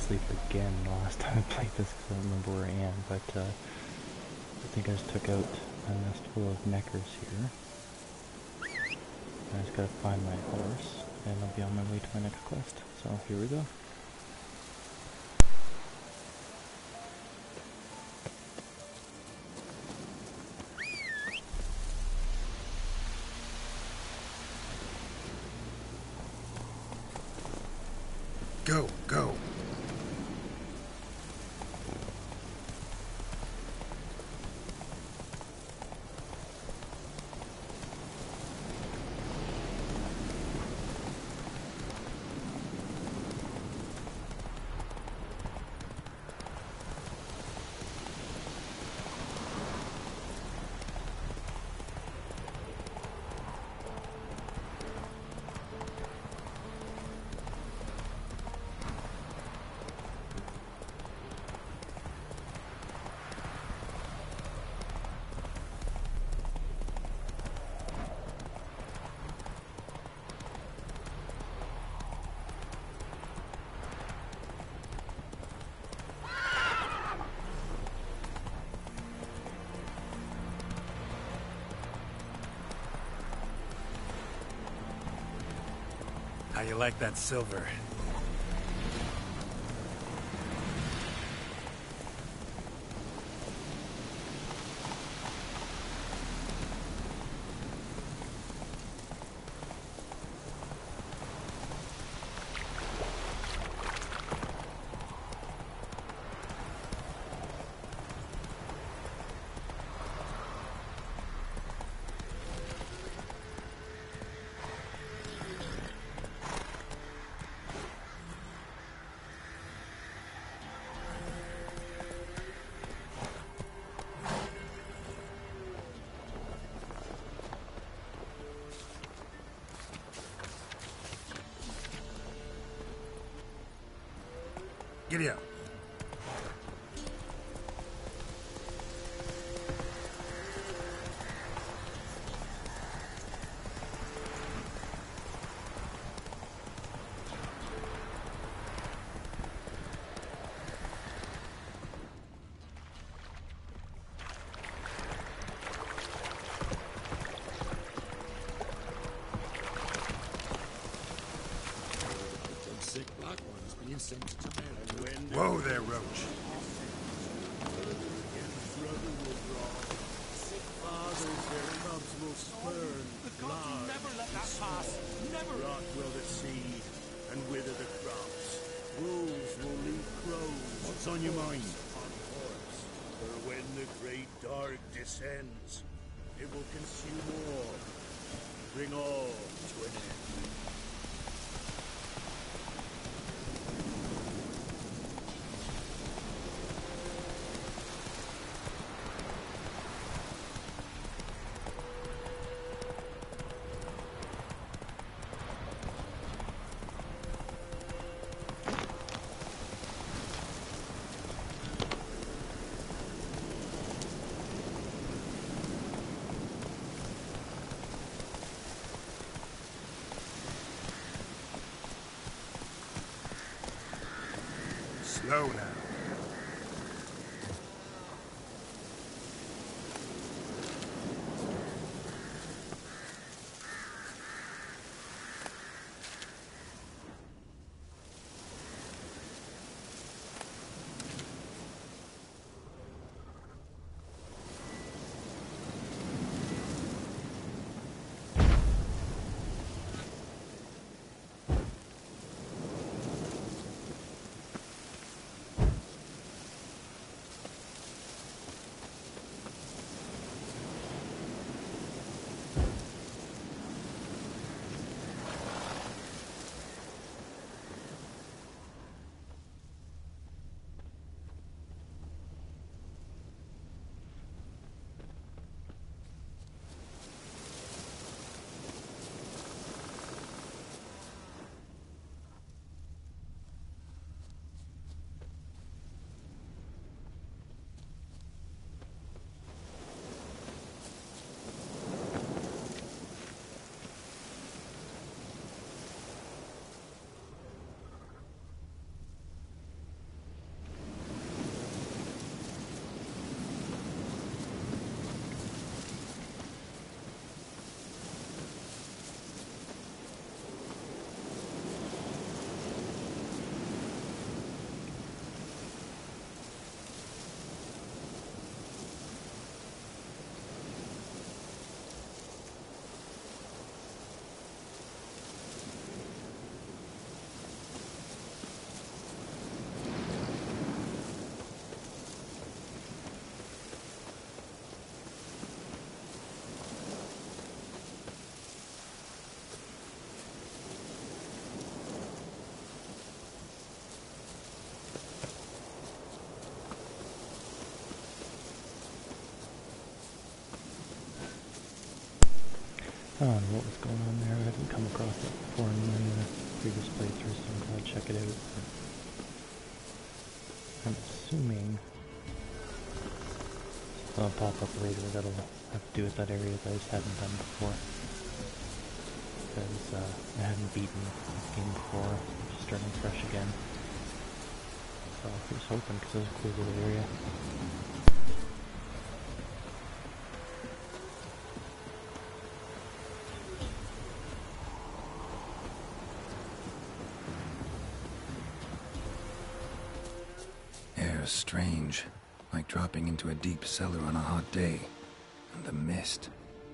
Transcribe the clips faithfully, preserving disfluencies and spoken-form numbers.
asleep again the last time I played this because I don't remember where I am, but uh, I think I just took out a nest full of neckers here. I just gotta find my horse, and I'll be on my way to my next quest. So here we go. Go, go. How you like that silver? Giddy up. Sick black ones being sent to America. Whoa there, Roach. Sick fathers their cubs will spurn. The gods will never let that pass. Never. Rot will the seed and wither the crops. Wolves will leave crows. What's on your mind? On horse. For when the great dark descends, it will consume all, bring all to an end. Slow now. I don't know what was going on there. I haven't come across it before in any of the previous playthroughs, so I'm glad to check it out. But I'm assuming it'll pop up later that'll have to do with that area that I just hadn't done before. Because uh, I hadn't beaten this game before, just starting fresh again. So here's hoping, because it was a cool little area. Air's strange, like dropping into a deep cellar on a hot day. And the mist.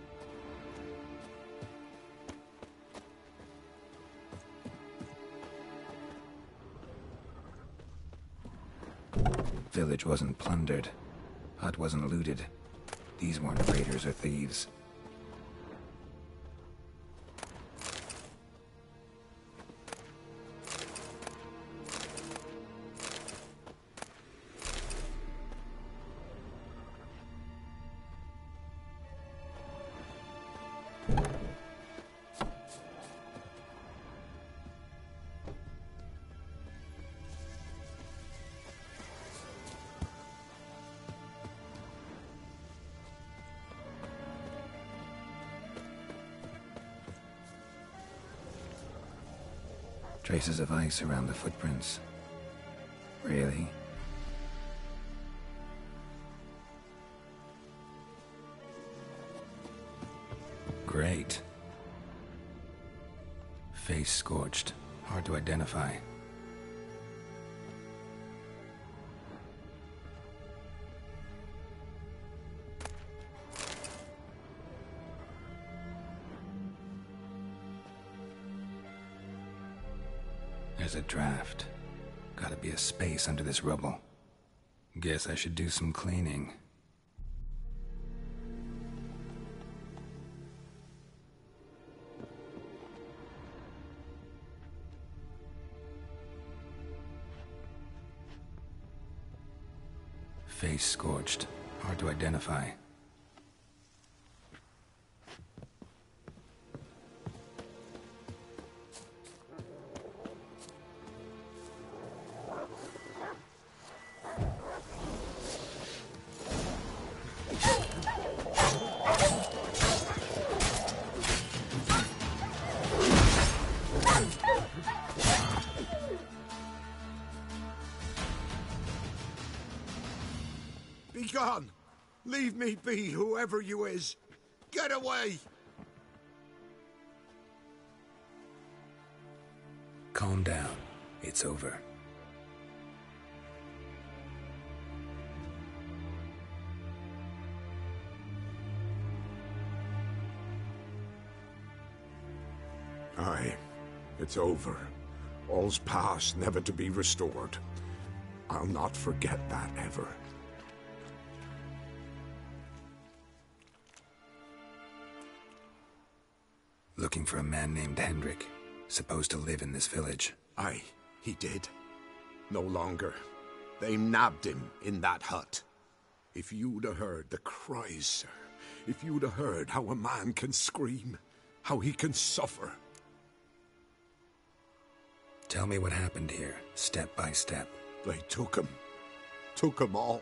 Village wasn't plundered. Hut wasn't looted. These weren't raiders or thieves. Traces of ice around the footprints. Really? Great. Face scorched. Hard to identify. There's a draft. Gotta be a space under this rubble. Guess I should do some cleaning. Face scorched. Hard to identify. Be gone! Leave me be, whoever you is! Get away! Calm down. It's over. Aye, it's over. All's past, never to be restored. I'll not forget that ever. Looking for a man named Hendrik, supposed to live in this village. Aye, he did. No longer. They nabbed him in that hut. If you'd have heard the cries, sir. If you'd have heard how a man can scream. How he can suffer. Tell me what happened here, step by step. They took him. Took him all.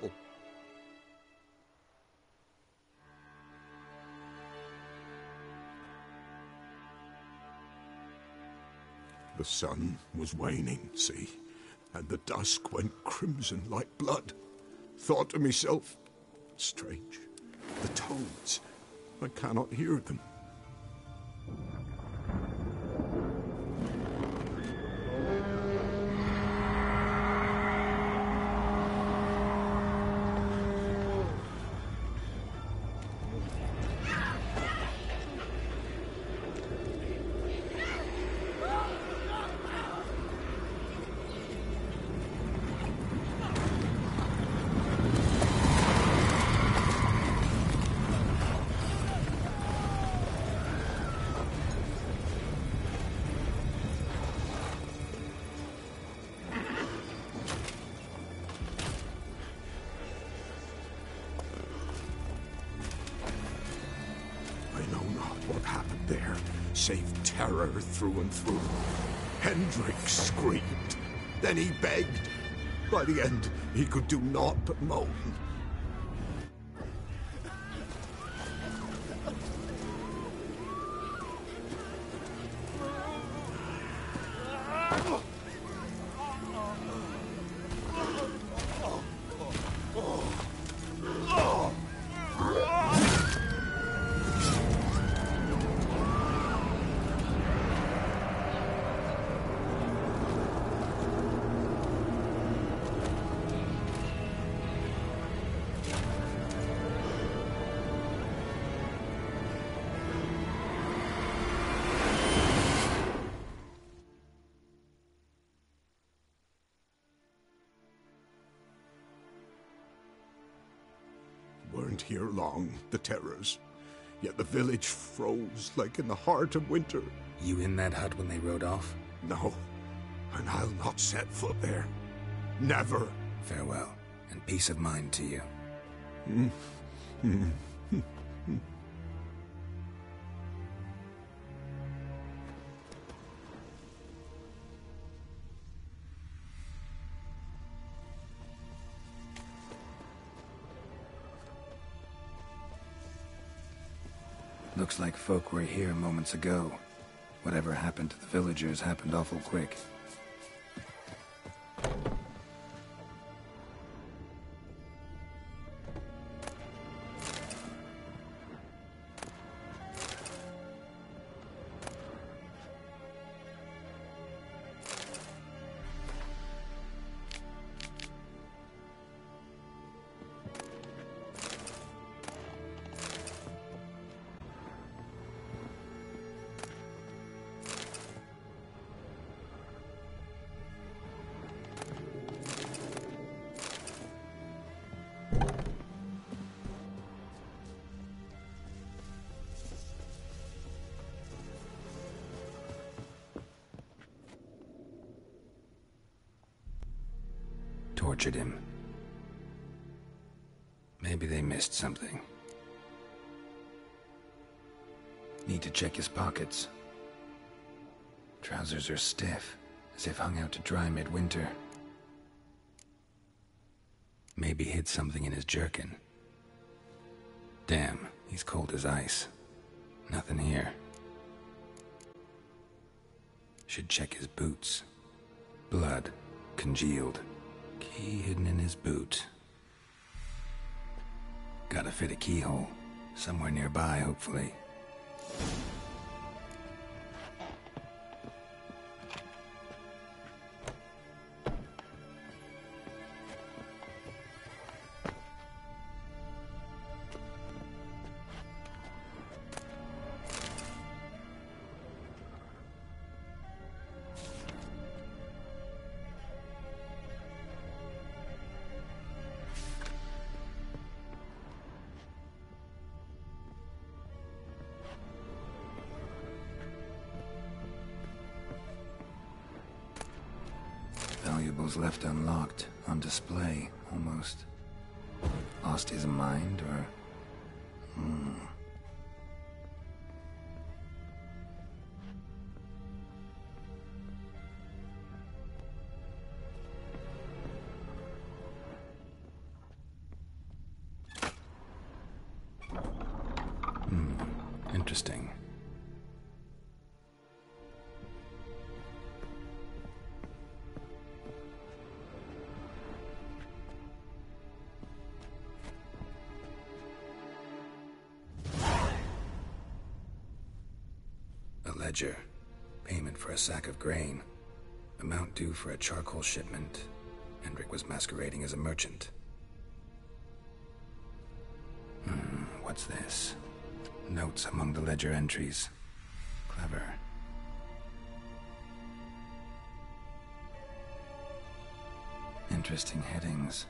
The sun was waning, see, and the dusk went crimson like blood. Thought to myself, strange, the toads, I cannot hear them. save terror through and through. Hendrik screamed. Then he begged. By the end, he could do naught but moan. Weren't here long, the terrors. Yet the village froze like in the heart of winter. You in that hut when they rode off? No, and I'll not set foot there. Never. Farewell, and peace of mind to you. Mm. Mm. Looks like folk were here moments ago. Whatever happened to the villagers happened awful quick. Tortured him. Maybe they missed something. Need to check his pockets. Trousers are stiff, as if hung out to dry midwinter. Maybe hid something in his jerkin. Damn, he's cold as ice. Nothing here. Should check his boots. Blood, congealed. Key hidden in his boot. Gotta fit a keyhole. Somewhere nearby, hopefully. Valuables left unlocked, on display, almost. Lost his mind, or... Hmm. Hmm. Interesting. Ledger. Payment for a sack of grain. Amount due for a charcoal shipment. Hendrik was masquerading as a merchant. Hmm, what's this? Notes among the ledger entries. Clever. Interesting headings.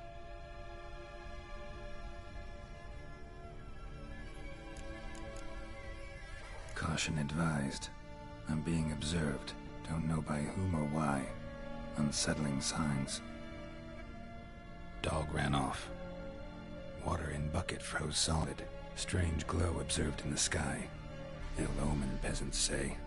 Caution advised. I'm being observed. Don't know by whom or why. Unsettling signs. Dog ran off. Water in bucket froze solid. Strange glow observed in the sky. Ill omen, peasants say.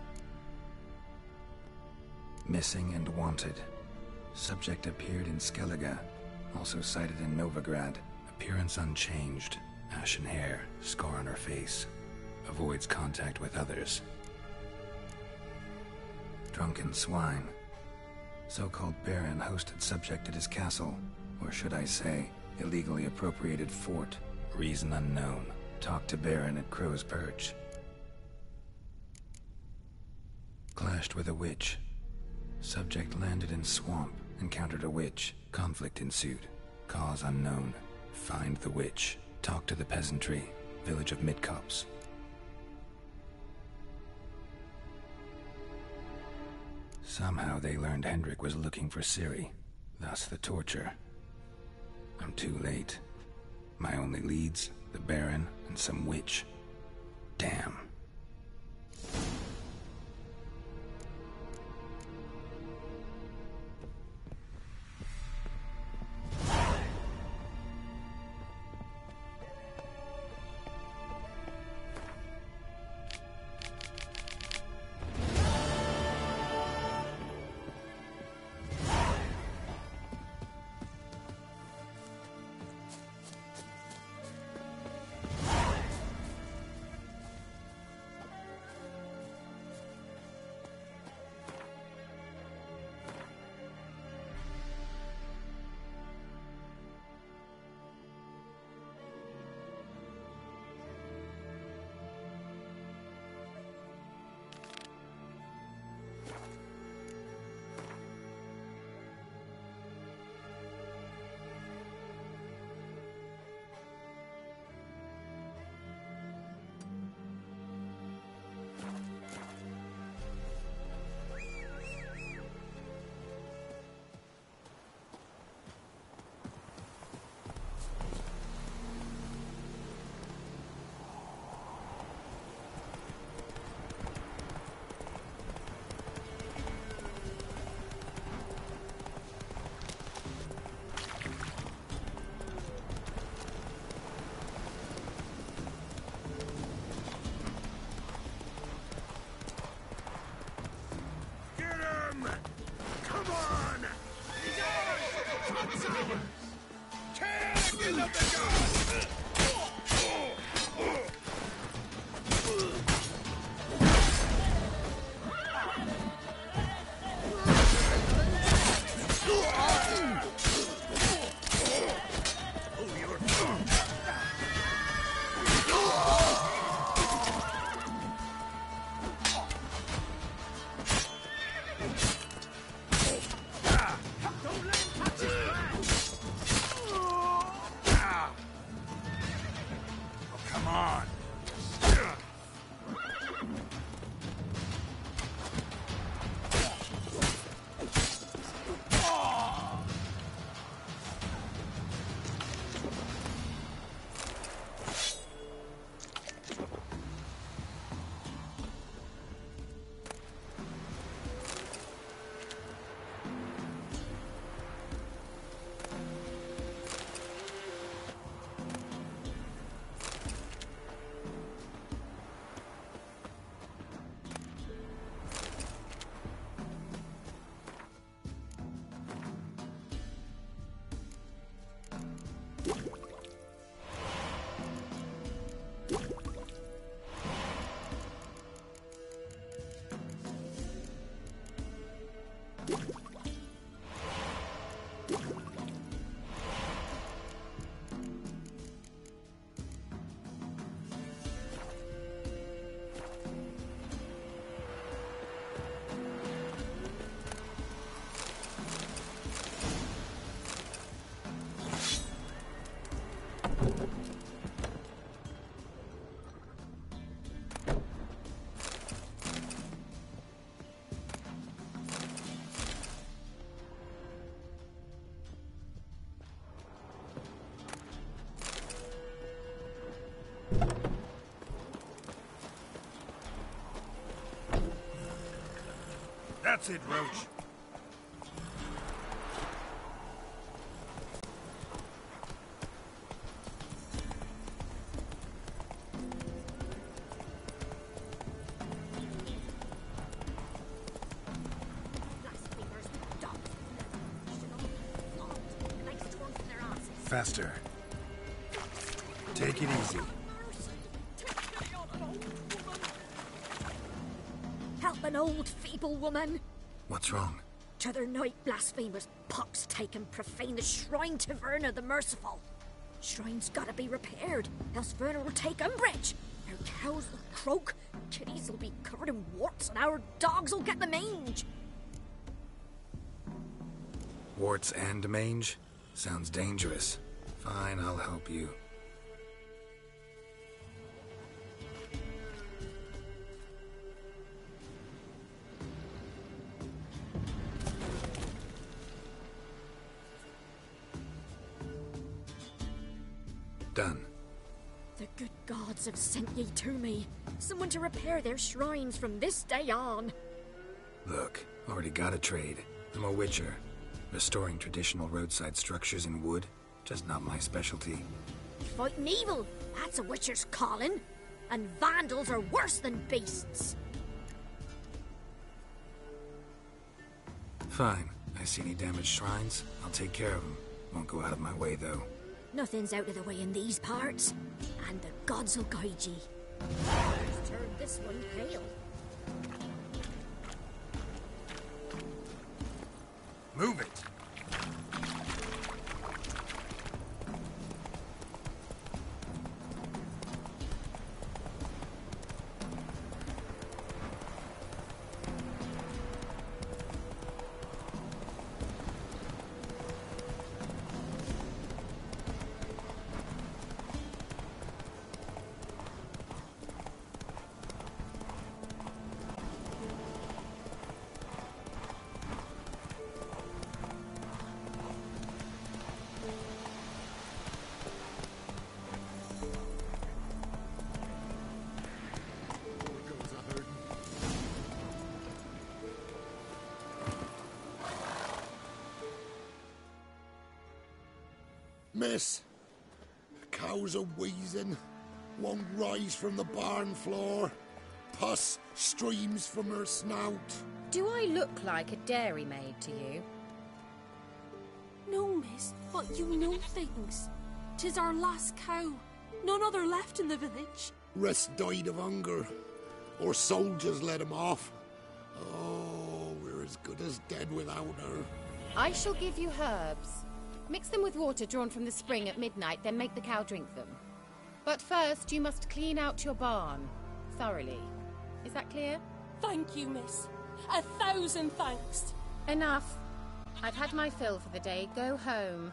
Missing and wanted. Subject appeared in Skellige, also sighted in Novigrad. Appearance unchanged. Ashen hair, scar on her face. Avoids contact with others. Drunken swine. So-called Baron hosted subject at his castle, or should I say, illegally appropriated fort. Reason unknown. Talked to Baron at Crow's Perch. Clashed with a witch. Subject landed in swamp, encountered a witch. Conflict ensued. Cause unknown. Find the witch. Talk to the peasantry. Village of Midcopse. Somehow they learned Hendrik was looking for Ciri. Thus the torture. I'm too late. My only leads, the Baron and some witch. Damn. That's it, Roach. faster. Take it easy. Help an old, feeble woman. What's wrong? T'other night blasphemers pox take and profane the shrine to Verna the Merciful. Shrine's gotta be repaired, else Verna will take umbrage. Our cows will croak, kitties will be covered in warts, and our dogs will get the mange. Warts and mange? Sounds dangerous. Fine, I'll help you. Done. The good gods have sent ye to me. Someone to repair their shrines from this day on. Look, already got a trade. I'm a witcher. Restoring traditional roadside structures in wood, just not my specialty. Fighting evil, that's a witcher's calling. And vandals are worse than beasts. Fine. I see any damaged shrines, I'll take care of them. Won't go out of my way, though. Nothing's out of the way in these parts, and the gods will guide ye. Let's turn this one pale. Move it! Miss, cows are wheezing, won't rise from the barn floor. Pus streams from her snout. Do I look like a dairymaid to you? No, miss, but you know things. 'Tis our last cow. None other left in the village. Rest died of hunger, or soldiers let him off. Oh, we're as good as dead without her. I shall give you herbs. Mix them with water drawn from the spring at midnight, then make the cow drink them. But first, you must clean out your barn. Thoroughly. Is that clear? Thank you, miss. A thousand thanks. Enough. I've had my fill for the day. Go home.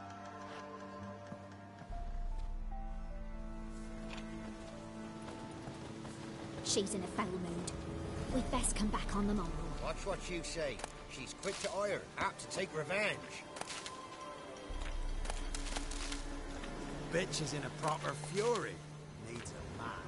She's in a foul mood. We'd best come back on the morrow. Watch what you say. She's quick to ire, apt to take revenge. Bitch is in a proper fury. Needs a man.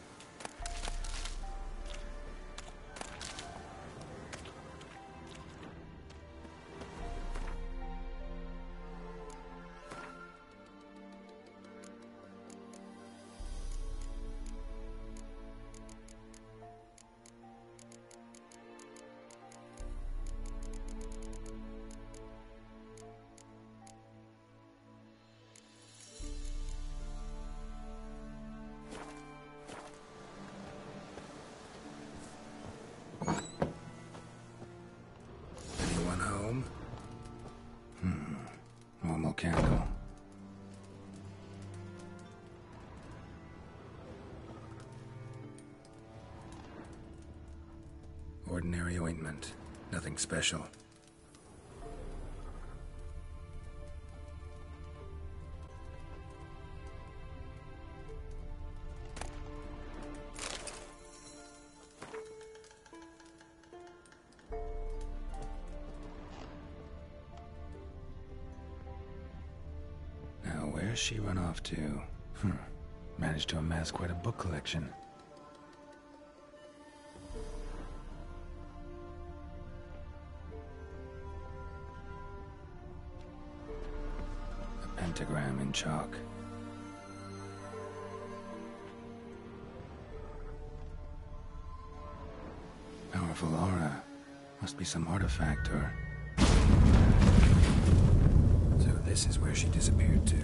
Anyone home? Hmm. Normal candle. Ordinary ointment. Nothing special. Where's she run off to? Hmm. Managed to amass quite a book collection. A pentagram in chalk. Powerful aura. Must be some artifact or... So This is where she disappeared to.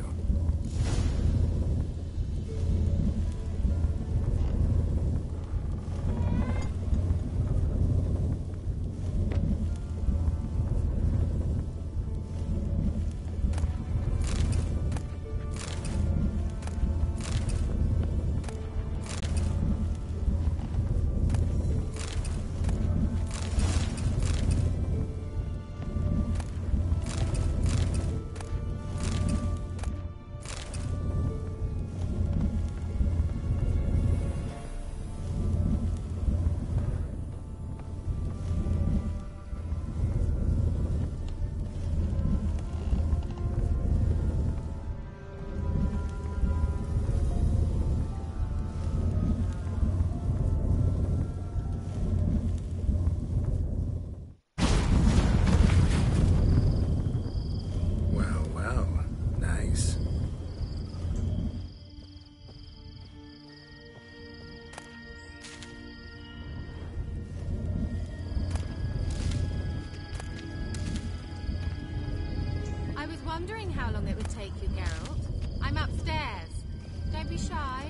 Wondering how long it would take you, Geralt. I'm upstairs. Don't be shy.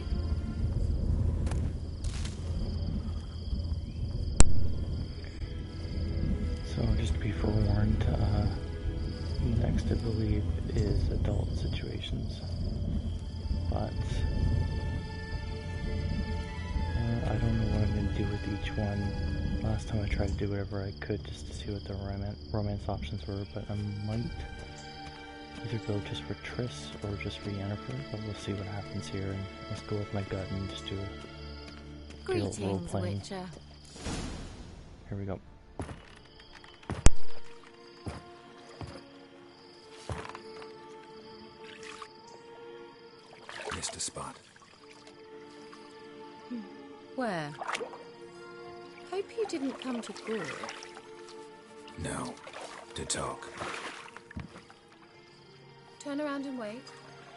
So just to be forewarned, uh, next I believe is adult situations. But uh, I don't know what I'm going to do with each one. Last time I tried to do whatever I could just to see what the romance, romance options were, but I might either go just for Triss or just for Yennefer, but we'll see what happens here, and let's go with my gut and just do a Greetings, role playing. Witcher. Here we go. Missed a spot. Hmm. Where? Hope you didn't come to Gore. No, to talk. Turn around and wait.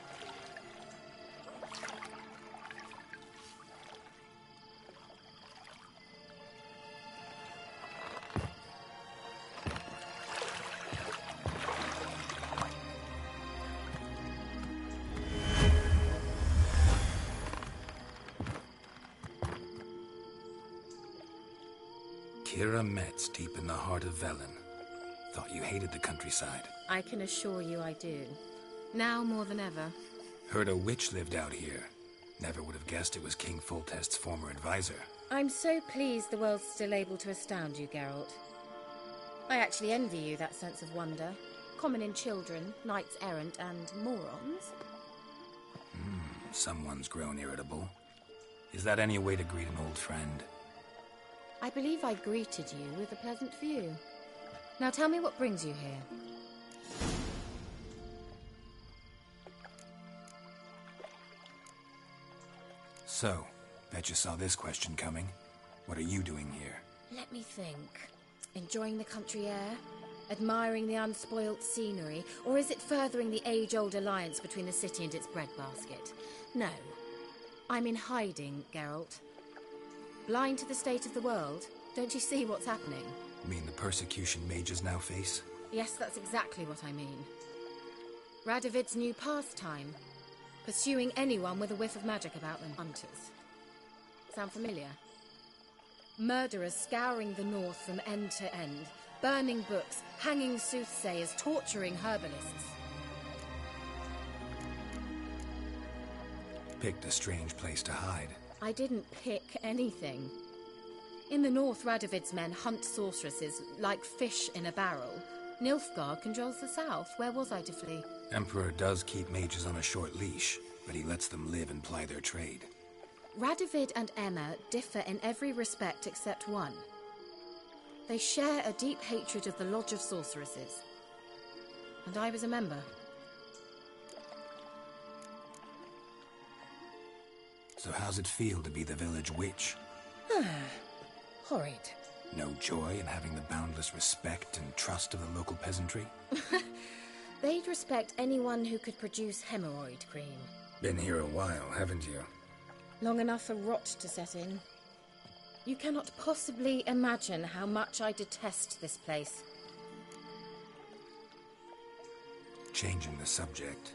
Keira Metz, deep in the heart of Velen. Thought you hated the countryside. I can assure you I do. Now more than ever. Heard a witch lived out here. Never would have guessed it was King Foltest's former advisor. I'm so pleased the world's still able to astound you, Geralt. I actually envy you that sense of wonder. Common in children, knights errant, and morons. Hmm, someone's grown irritable. Is that any way to greet an old friend? I believe I greeted you with a pleasant view. Now tell me what brings you here. So, bet you saw this question coming. What are you doing here? Let me think. Enjoying the country air? Admiring the unspoilt scenery? Or is it furthering the age-old alliance between the city and its breadbasket? No. I'm in hiding, Geralt. Blind to the state of the world? Don't you see what's happening? You mean the persecution mages now face? Yes, that's exactly what I mean. Radovid's new pastime. Pursuing anyone with a whiff of magic about them. Hunters. Sound familiar? Murderers scouring the north from end to end. Burning books, hanging soothsayers, torturing herbalists. Picked a strange place to hide. I didn't pick anything. In the north, Radovid's men hunt sorceresses like fish in a barrel. Nilfgaard controls the south. Where was I to flee? Emperor does keep mages on a short leash, but he lets them live and ply their trade. Radovid and Emma differ in every respect except one. They share a deep hatred of the Lodge of Sorceresses. And I was a member. So how's it feel to be the village witch? Horrid. No joy in having the boundless respect and trust of the local peasantry? They'd respect anyone who could produce hemorrhoid cream. Been here a while, haven't you? Long enough for rot to set in. You cannot possibly imagine how much I detest this place. changing the subject.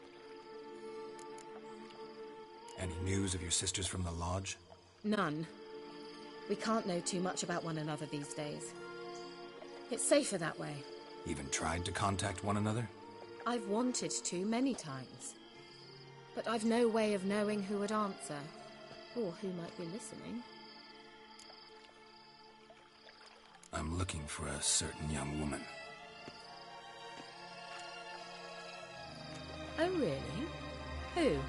Any news of your sisters from the lodge? None. We can't know too much about one another these days. It's safer that way. Even tried to contact one another? I've wanted to many times. But I've no way of knowing who would answer, or who might be listening. I'm looking for a certain young woman. Oh, really? Who?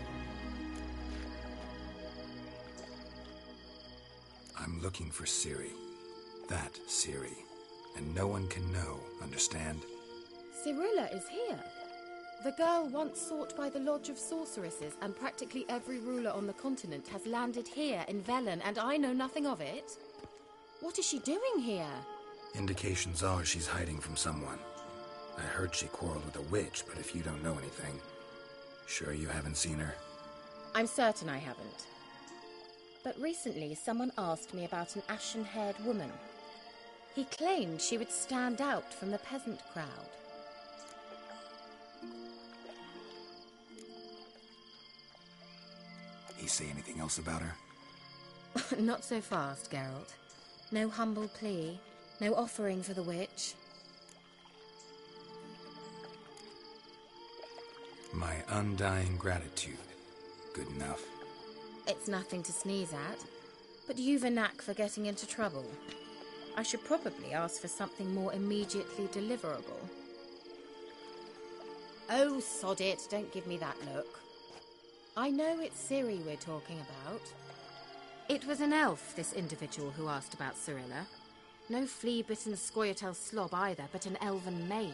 I'm looking for Ciri. That Ciri. And no one can know, understand? Cirilla is here. The girl once sought by the Lodge of Sorceresses, and practically every ruler on the continent has landed here in Velen, and I know nothing of it. What is she doing here? Indications are she's hiding from someone. I heard she quarreled with a witch, but if you don't know anything, sure you haven't seen her? I'm certain I haven't. But recently someone asked me about an ashen-haired woman. He claimed she would stand out from the peasant crowd. He say anything else about her? Not so fast, Geralt. No humble plea, no offering for the witch. My undying gratitude. Good enough. It's nothing to sneeze at, but you've a knack for getting into trouble. I should probably ask for something more immediately deliverable. Oh, sod it, don't give me that look. I know it's Ciri we're talking about. It was an elf, this individual who asked about Cirilla. No flea-bitten Scoia'tael slob either, but an elven mage.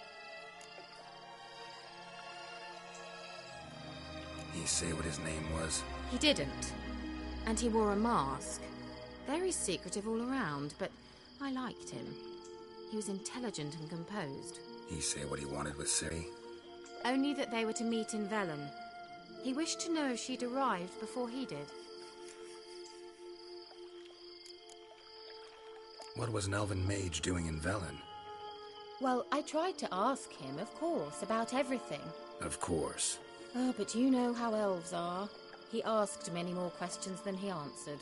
He say what his name was? He didn't. And he wore a mask. Very secretive all around, but I liked him. He was intelligent and composed. He say what he wanted with Ciri? Only that they were to meet in Velen. He wished to know if she'd arrived before he did. What was an elven mage doing in Velen? Well, I tried to ask him, of course, about everything. Of course. Oh, but you know how elves are. He asked many more questions than he answered.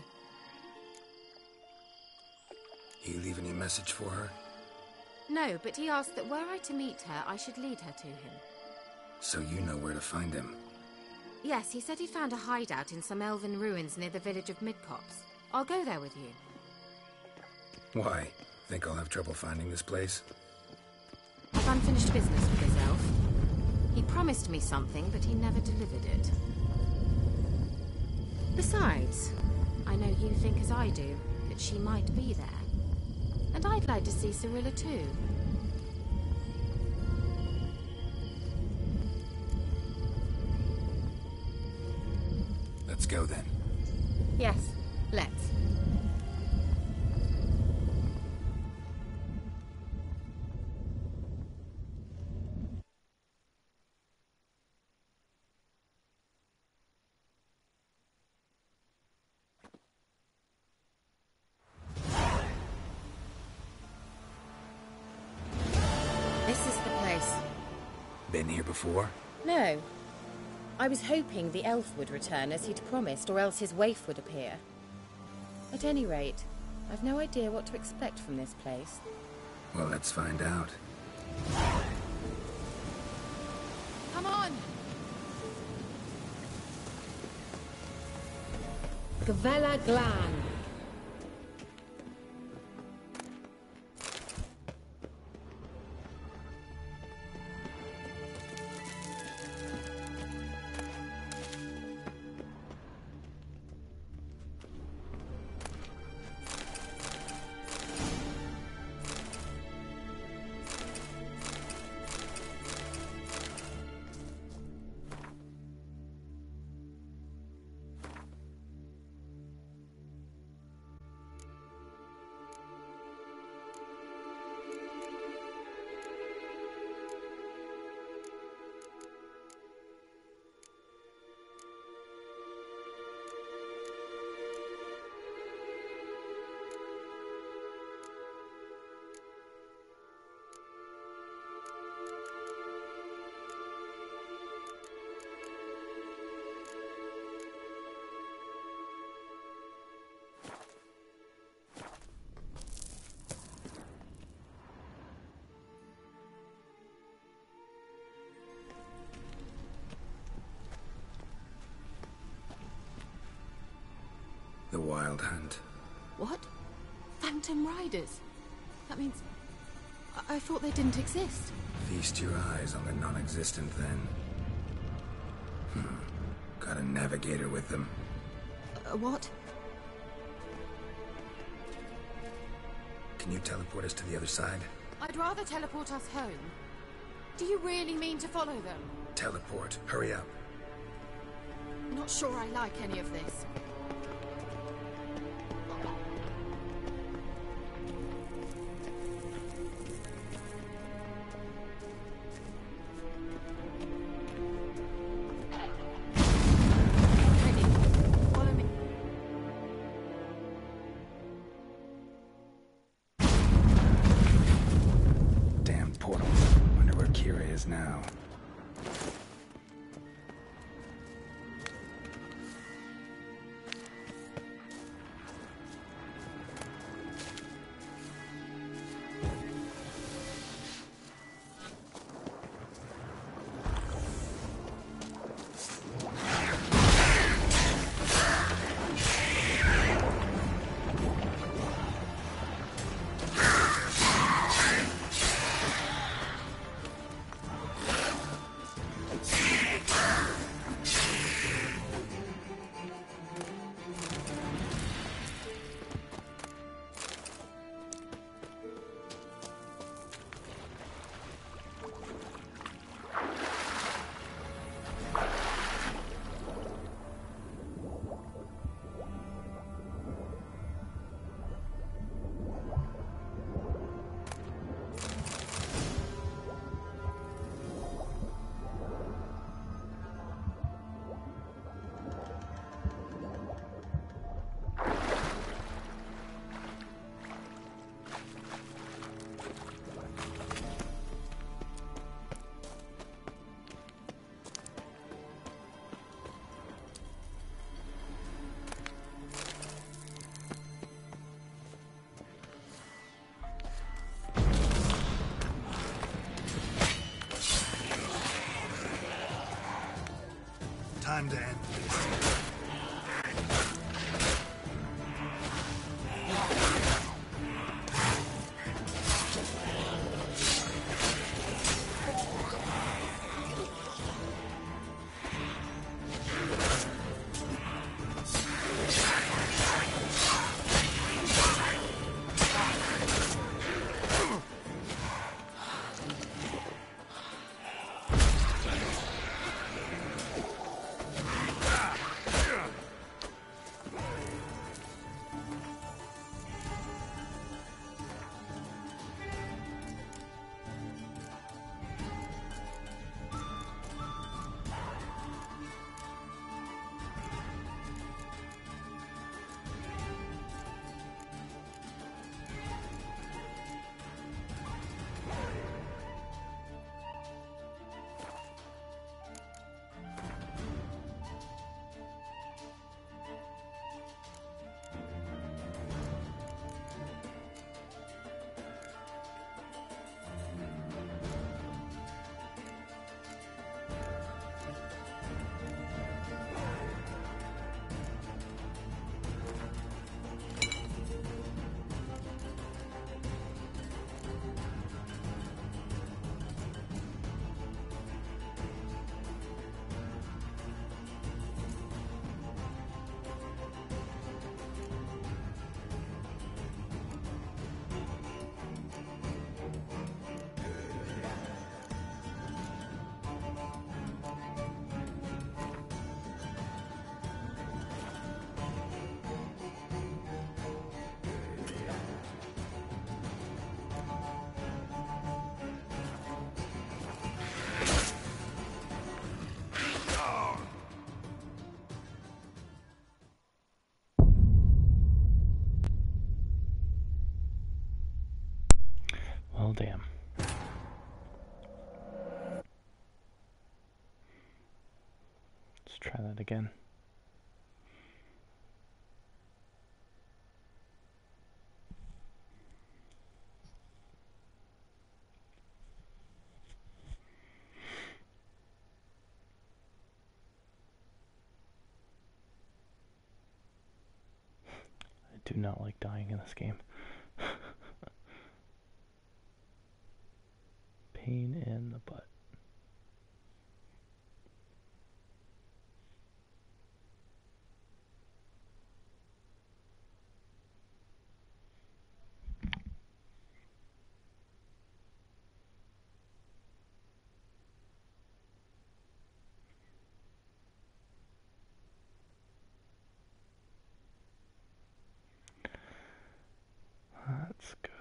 He leave any message for her? No, but he asked that were I to meet her, I should lead her to him. So you know where to find him? Yes, he said he found a hideout in some elven ruins near the village of Midcopse. I'll go there with you. Why? Think I'll have trouble finding this place? I've unfinished business with this elf. He promised me something, but he never delivered it. Besides, I know you think as I do, that she might be there. And I'd like to see Cirilla too. Let's go then. Yes, let's. This is the place. Been here before? No. I was hoping the elf would return as he'd promised, or else his waif would appear. At any rate, I've no idea what to expect from this place. Well, let's find out. Come on! Gavella Glan. The Wild Hunt. What? Phantom Riders? That means... I, I thought they didn't exist. Feast your eyes on the non-existent then. Hmm. Got a navigator with them. Uh, what? Can you teleport us to the other side? I'd rather teleport us home. Do you really mean to follow them? Teleport. Hurry up. Not sure I like any of this. Now. Time to end this. Well, damn. Let's try that again. do not like dying in this game. Pain in the butt. Let's go.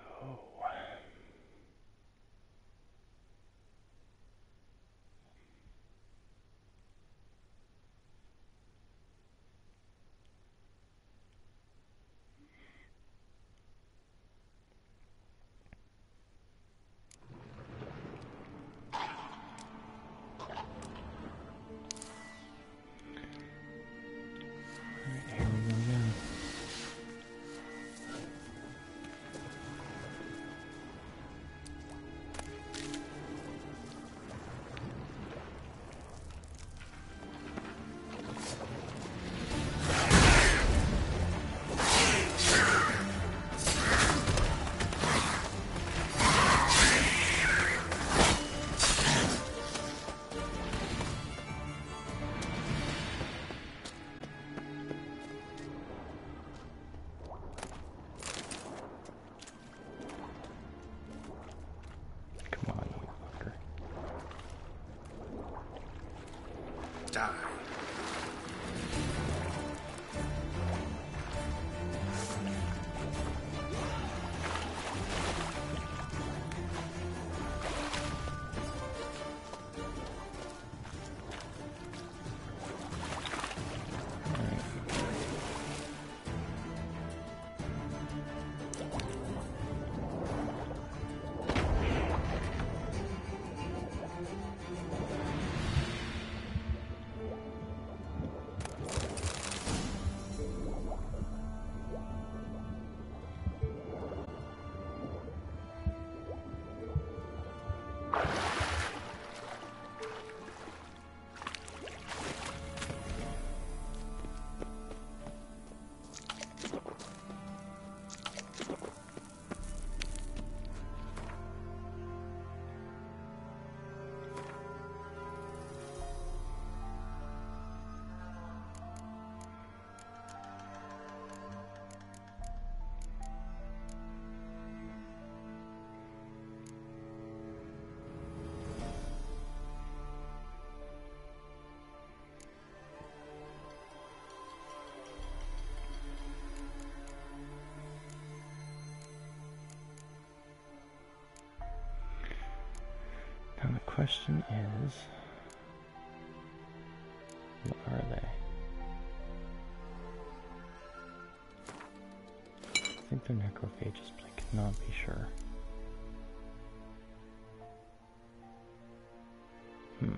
Die. Now the question is, what are they? I think they're necrophages, but I could not be sure. Hmm.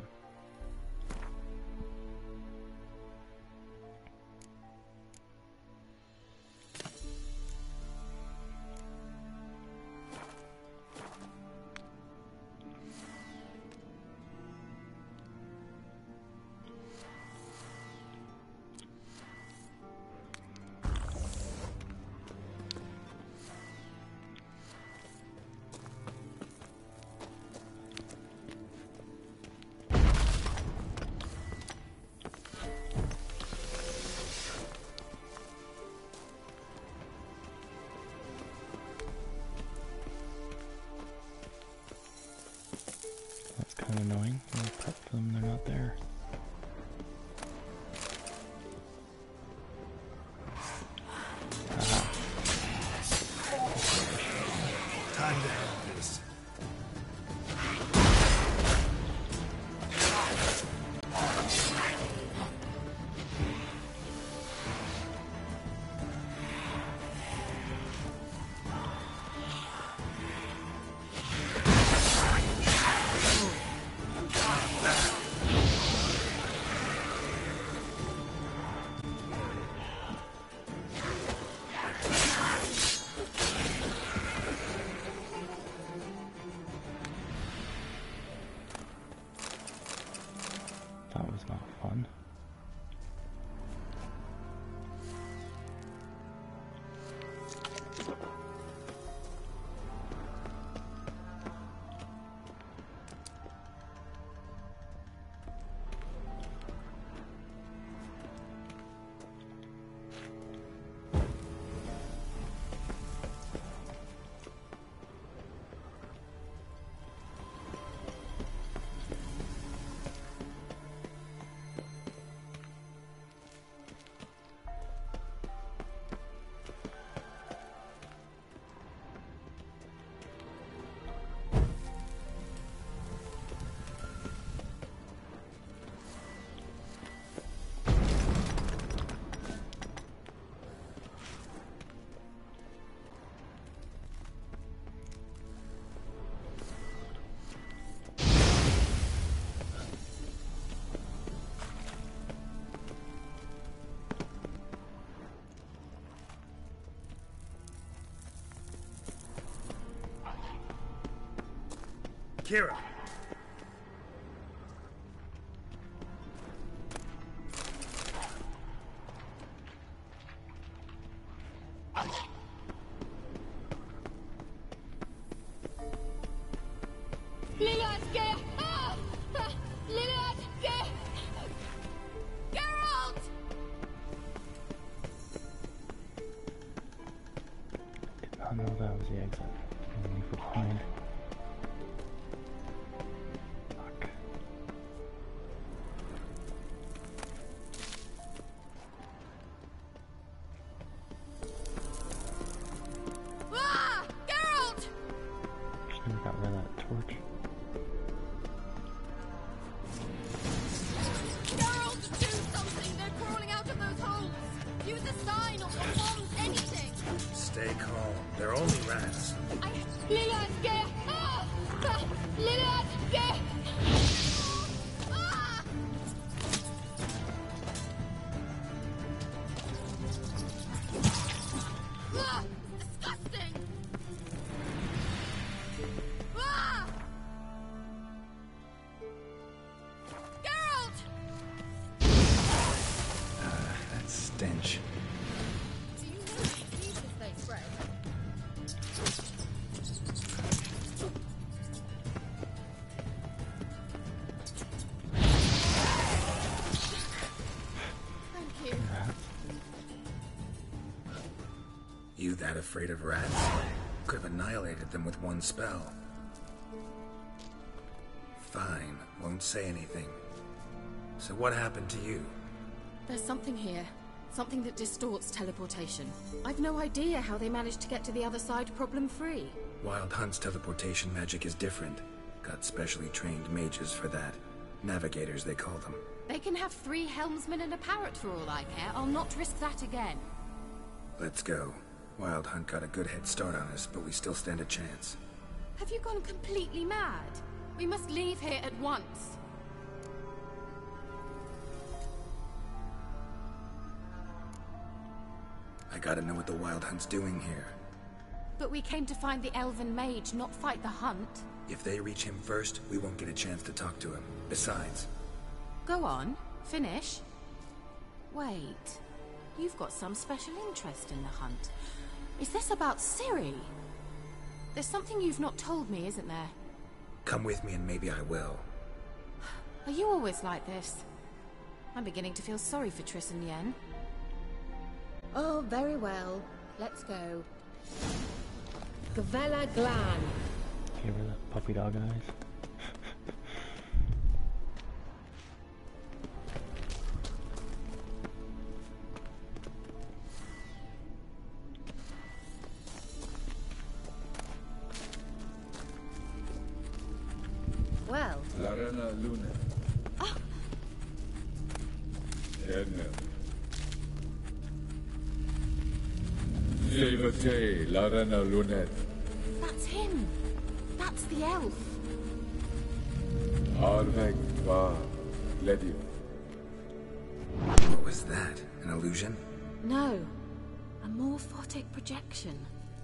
Kira. I know that was the exit. And leave behind. Fuck. Ah! Geralt! Just never got rid of that torch. Geralt, do something! They're crawling out of those holes! Use a sign or a bomb, anything! Stay calm. They're only rats. I... Lillard, get... Ah! Ah! Lillard, get... Ah! Ah! Disgusting! Ah! Geralt! Ah, that stench. Do you know what diseases they spread? Thank you. You that afraid of rats? Could have annihilated them with one spell. Fine, won't say anything. So what happened to you? There's something here. Something that distorts teleportation. I've no idea how they managed to get to the other side problem-free. Wild Hunt's teleportation magic is different. Got specially trained mages for that. Navigators, they call them. They can have three helmsmen and a parrot for all I care. I'll not risk that again. Let's go. Wild Hunt got a good head start on us, but we still stand a chance. Have you gone completely mad? We must leave here at once. I gotta know what the Wild Hunt's doing here. But we came to find the Elven Mage, not fight the Hunt. If they reach him first, we won't get a chance to talk to him. Besides... Go on, finish. Wait, you've got some special interest in the Hunt. Is this about Ciri? There's something you've not told me, isn't there? Come with me and maybe I will. Are you always like this? I'm beginning to feel sorry for Triss and Yen. Oh, very well. Let's go. Gavella Glan. Give her that puppy dog eyes. Well. Larena Luna. Oh. Edna. Silvate Larena Lunet. That's him. That's the elf. Arvek Va Ledio. What was that? An illusion? No. A morphotic projection.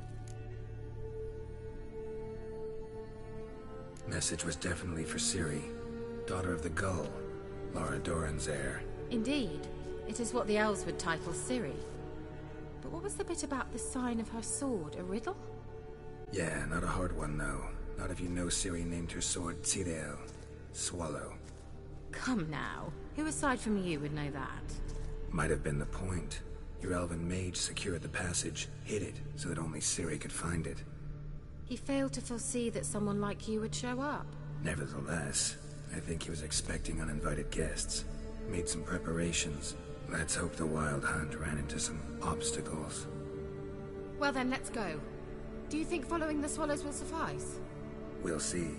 Message was definitely for Ciri, daughter of the Gull, Lara Doran's heir. Indeed. It is what the elves would title Ciri. But what was the bit about the sign of her sword? A riddle? Yeah, not a hard one, though. Not if you know Ciri named her sword Tsidel, Swallow. Come now. Who aside from you would know that? Might have been the point. Your elven mage secured the passage, hid it, so that only Ciri could find it. He failed to foresee that someone like you would show up. Nevertheless, I think he was expecting uninvited guests. Made some preparations. Let's hope the Wild Hunt ran into some obstacles. Well then, let's go. Do you think following the swallows will suffice? We'll see.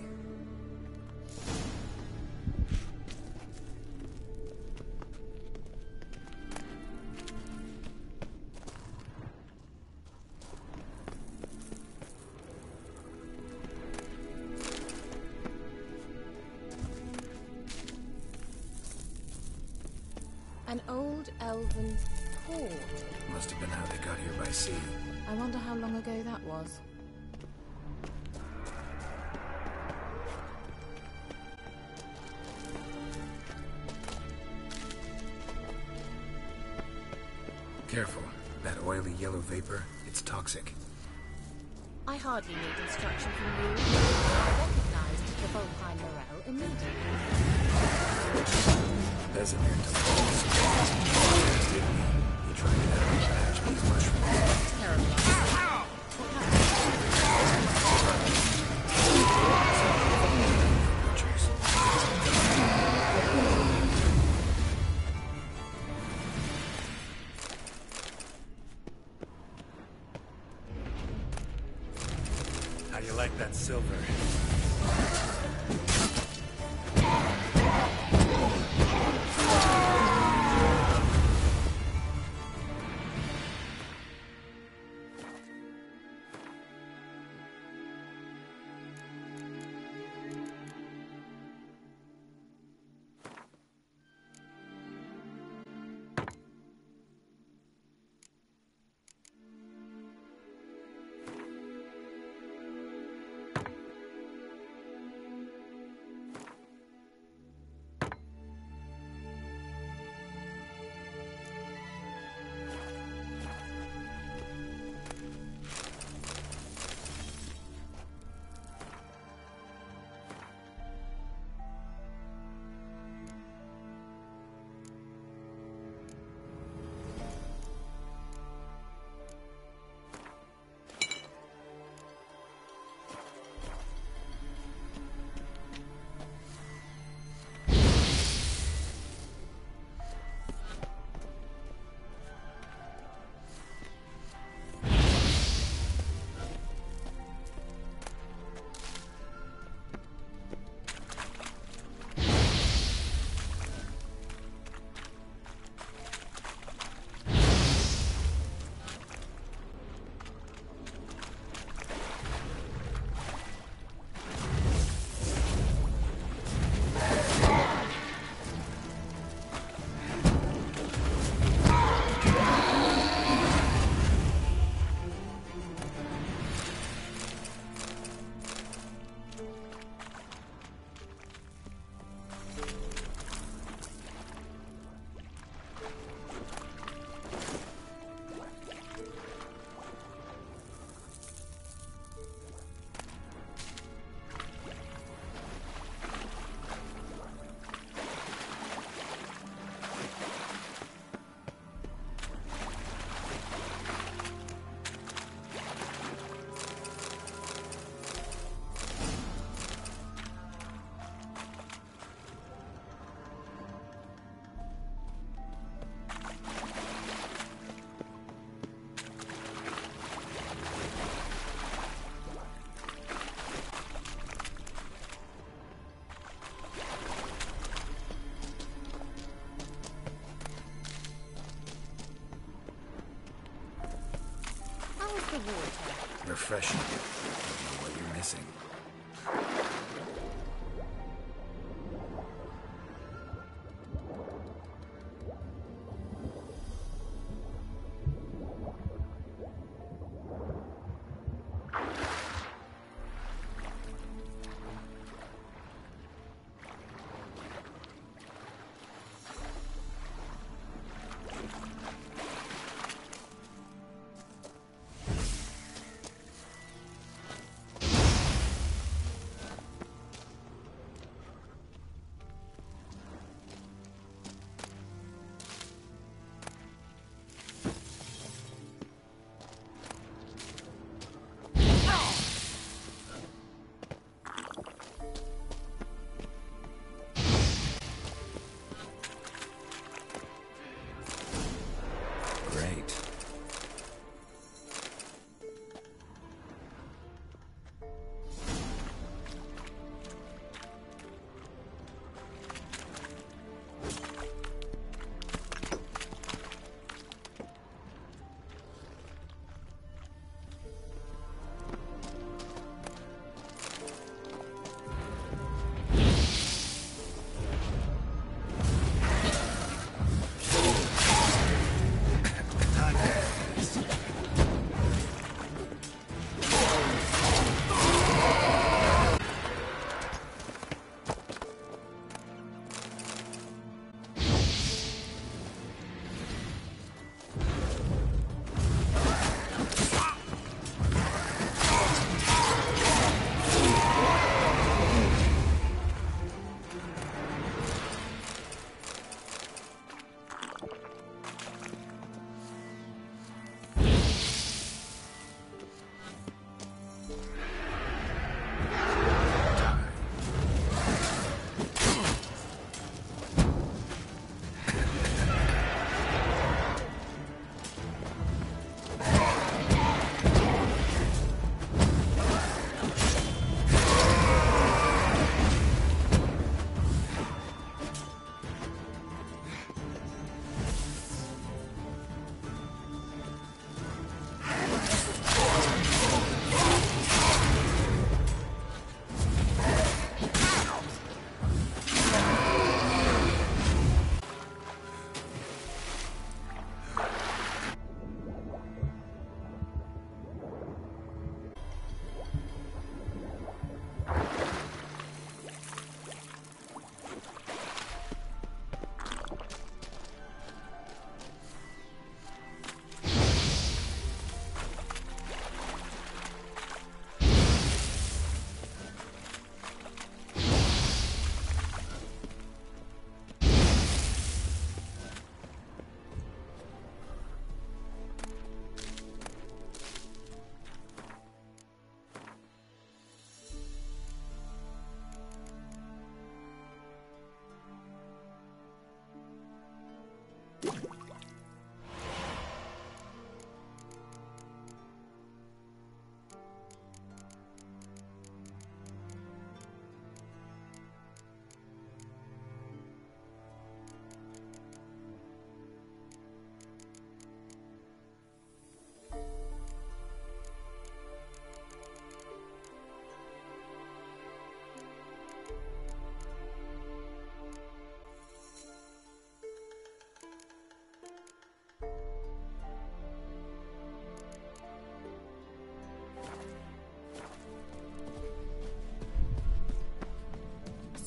An old elven port. Must have been how they got here by sea. I wonder how long ago that was. Careful. That oily yellow vapor, it's toxic. I hardly need instruction from you. I recognized the Volheim Morel immediately. Vesemir told us, didn't he? He tried to have me patch these mushrooms. Terrible. What happened? How you like that silver? The water. Refreshing. I don't know what you're missing.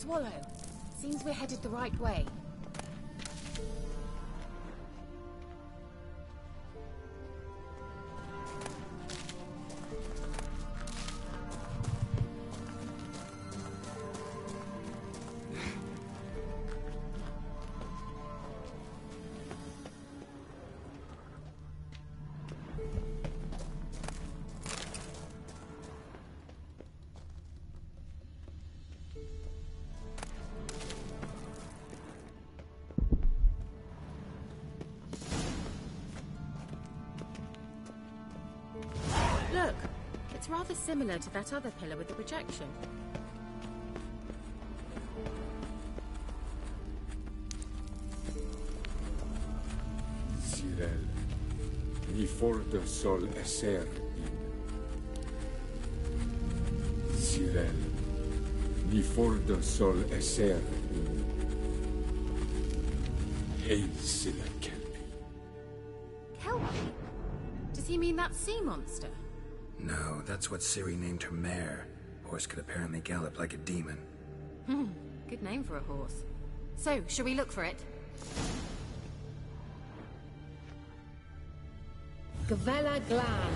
Swallow. Seems we're headed the right way. Look, it's rather similar to that other pillar with the projection. Cyril, ni forte sol esser in. Cyril, ni forte sol esser in. Hail Silla Kelpie. Kelpie? Does he mean that sea monster? No, that's what Ciri named her mare. Horse could apparently gallop like a demon. Hmm, good name for a horse. So, shall we look for it? Gavella Glan.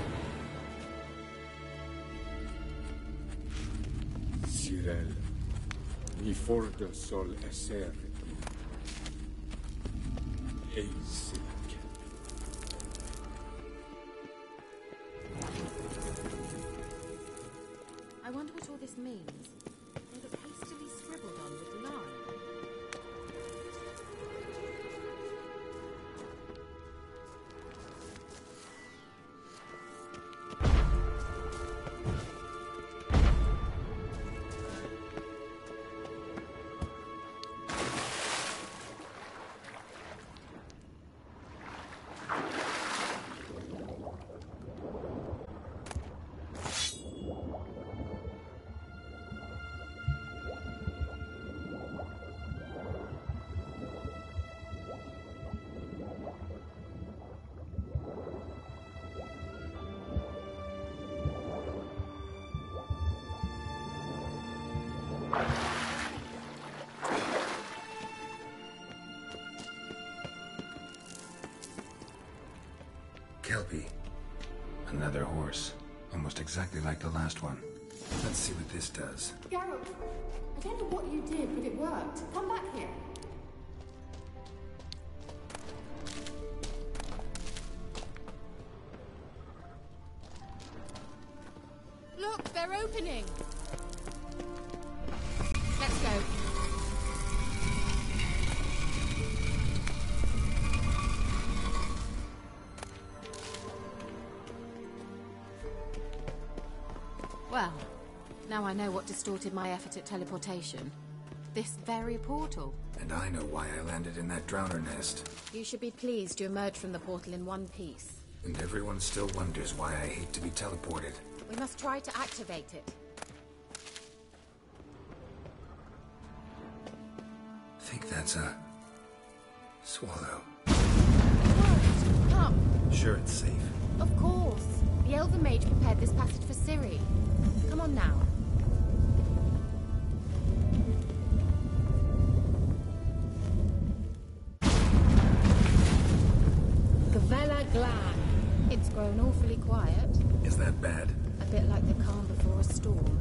Cyril, ni forte sol esser in. Hail Silla Kelpie. I wonder what all this means. They look hastily scribbled on with lime. Kelpie. Another horse. Almost exactly like the last one. Let's see what this does. Geralt, I don't know what you did, but it worked. Come back here. Look, they're opening! Let's go. Well, now I know what distorted my effort at teleportation. This very portal. And I know why I landed in that drowner nest. You should be pleased you emerged from the portal in one piece. And everyone still wonders why I hate to be teleported. We must try to activate it. Think that's a... swallow. What? Come. Sure it's safe. Of course. The Elven Mage prepared this passage for Ciri. Come on now. Gavella Glan. It's grown awfully quiet. Is that bad? A bit like the calm before a storm.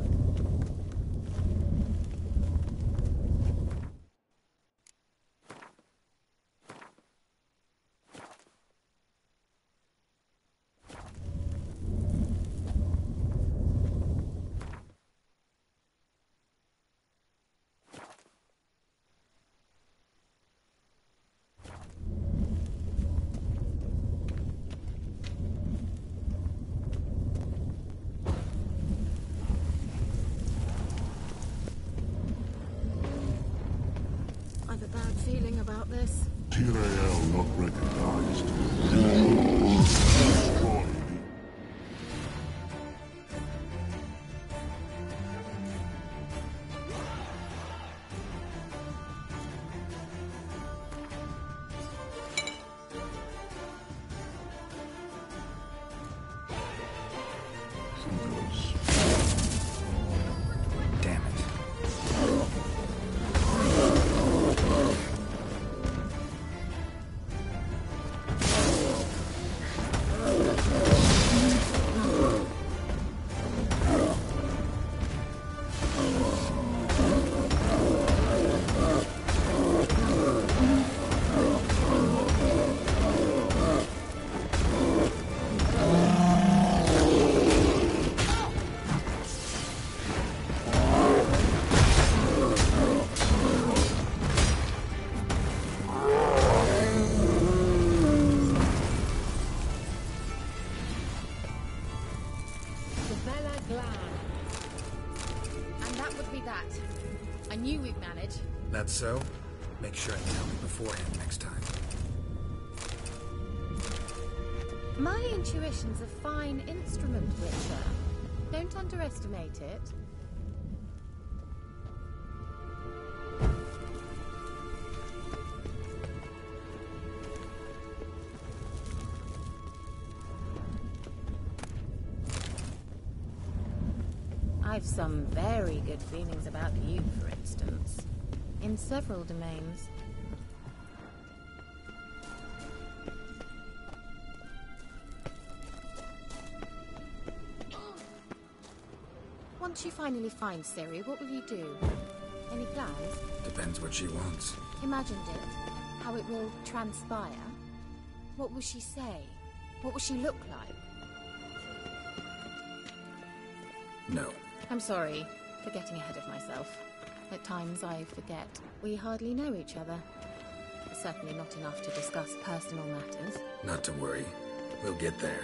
I've a bad feeling about this. Tyrael not recognized. Destroyed. Damn it. That so? Make sure and tell me beforehand next time. My intuition's a fine instrument, Witcher. Don't underestimate it. I've some very good feelings about you, for instance. In several domains. Once you finally find Ciri, what will you do? Any plans? Depends what she wants. Imagined it. How it will transpire. What will she say? What will she look like? No. I'm sorry for getting ahead of myself. At times I forget we hardly know each other. Certainly not enough to discuss personal matters. Not to worry. We'll get there.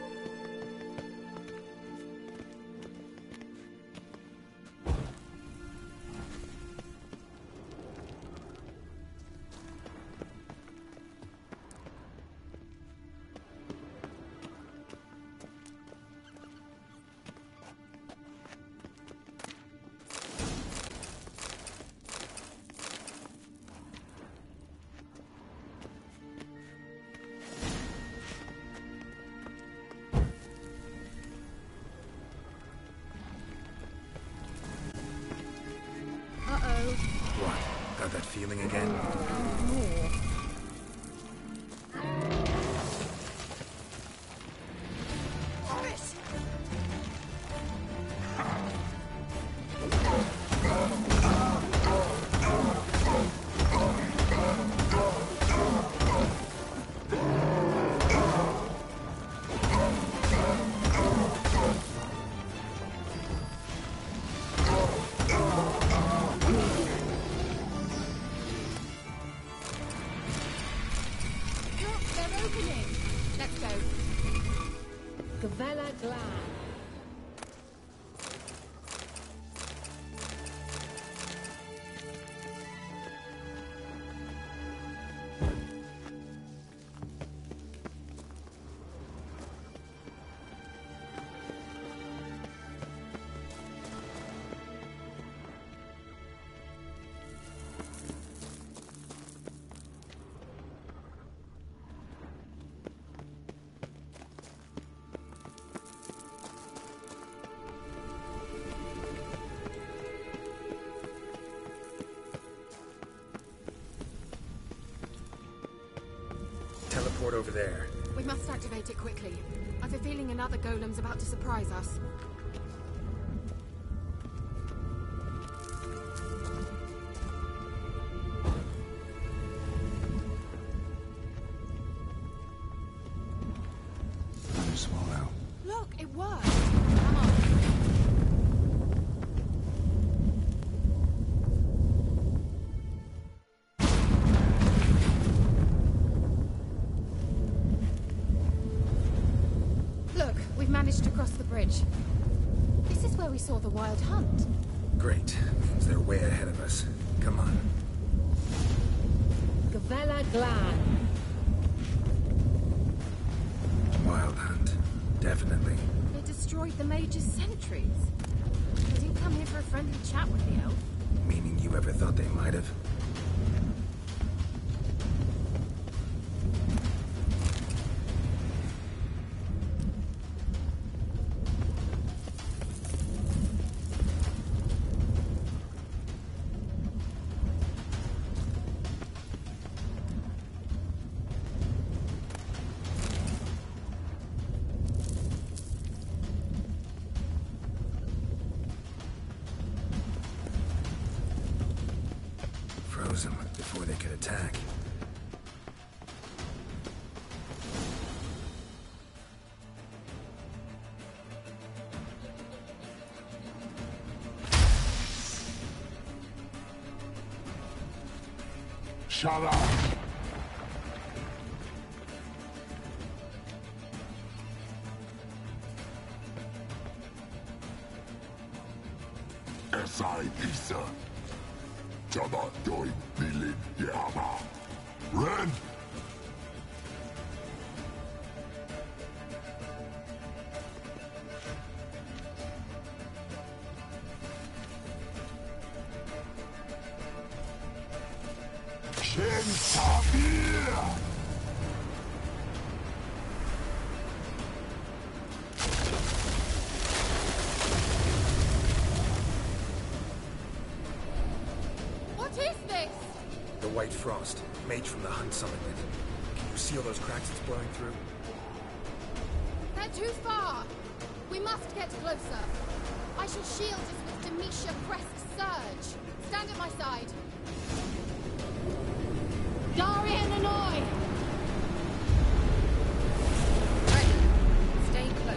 What? Got that feeling again? More. Teleport over there. We must activate it quickly. I've a feeling another golem's about to surprise us. Another swallow. Look, it worked! Come on. Look, we've managed to cross the bridge. This is where we saw the wild hunt. Great. Means they're way ahead of us. Come on. Gavella Glan. Wild hunt. Definitely. They destroyed the mage's sentries. They didn't come here for a friendly chat with the elf. Meaning you ever thought they might have? Froze them before they could attack. Shut up! S I Lisa. Tämä toi Billy Jama. Ren! Sensavir! White Frost, mage from the Hunt summoned it. Can you seal those cracks it's blowing through? They're too far. We must get closer. I shall shield us with Demetia Crest's surge. Stand at my side. Darian Annoy! Ready. Stay close.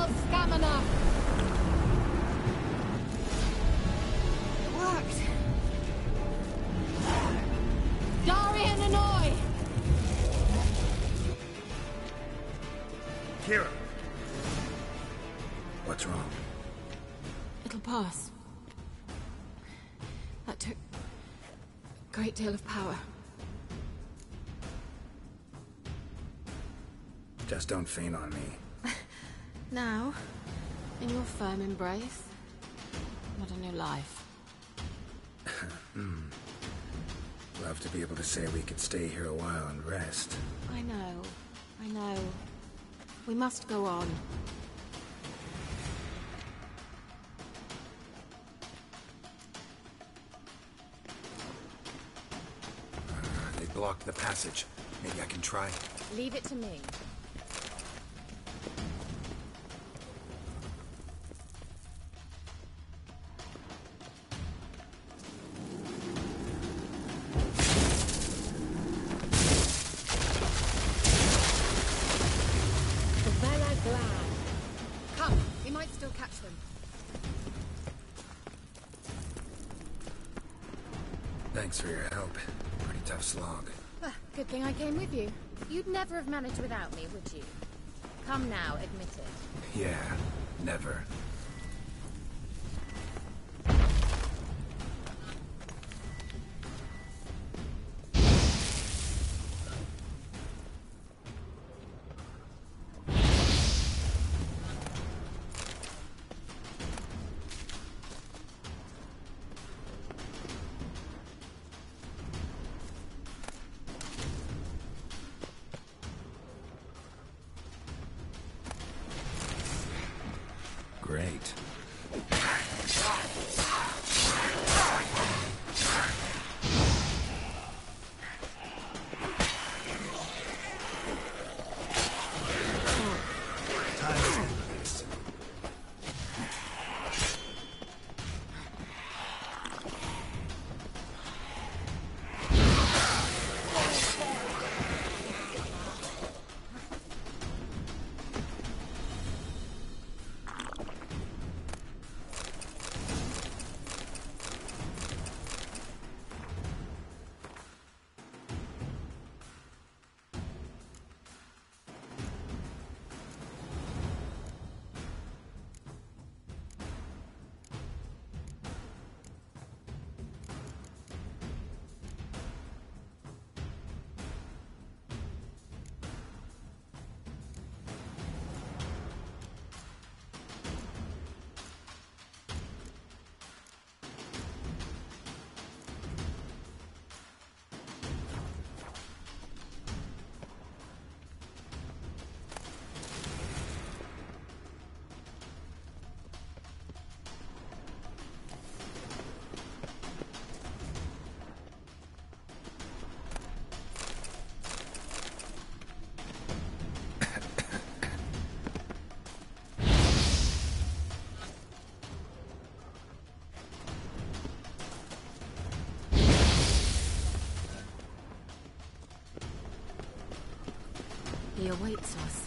stamina. It worked. Darian Annoy. Kira. What's wrong? It'll pass. That took a great deal of power. Just don't faint on me. Now, in your firm embrace, what a new life. Hmm. Love to be able to say we could stay here a while and rest. I know, I know. We must go on. They blocked the passage. Maybe I can try. Leave it to me. Come, we might still catch them. Thanks for your help. Pretty tough slog. Ah, good thing I came with you. You'd never have managed without me, would you? Come now, admit it. Yeah, never. Great. He awaits us.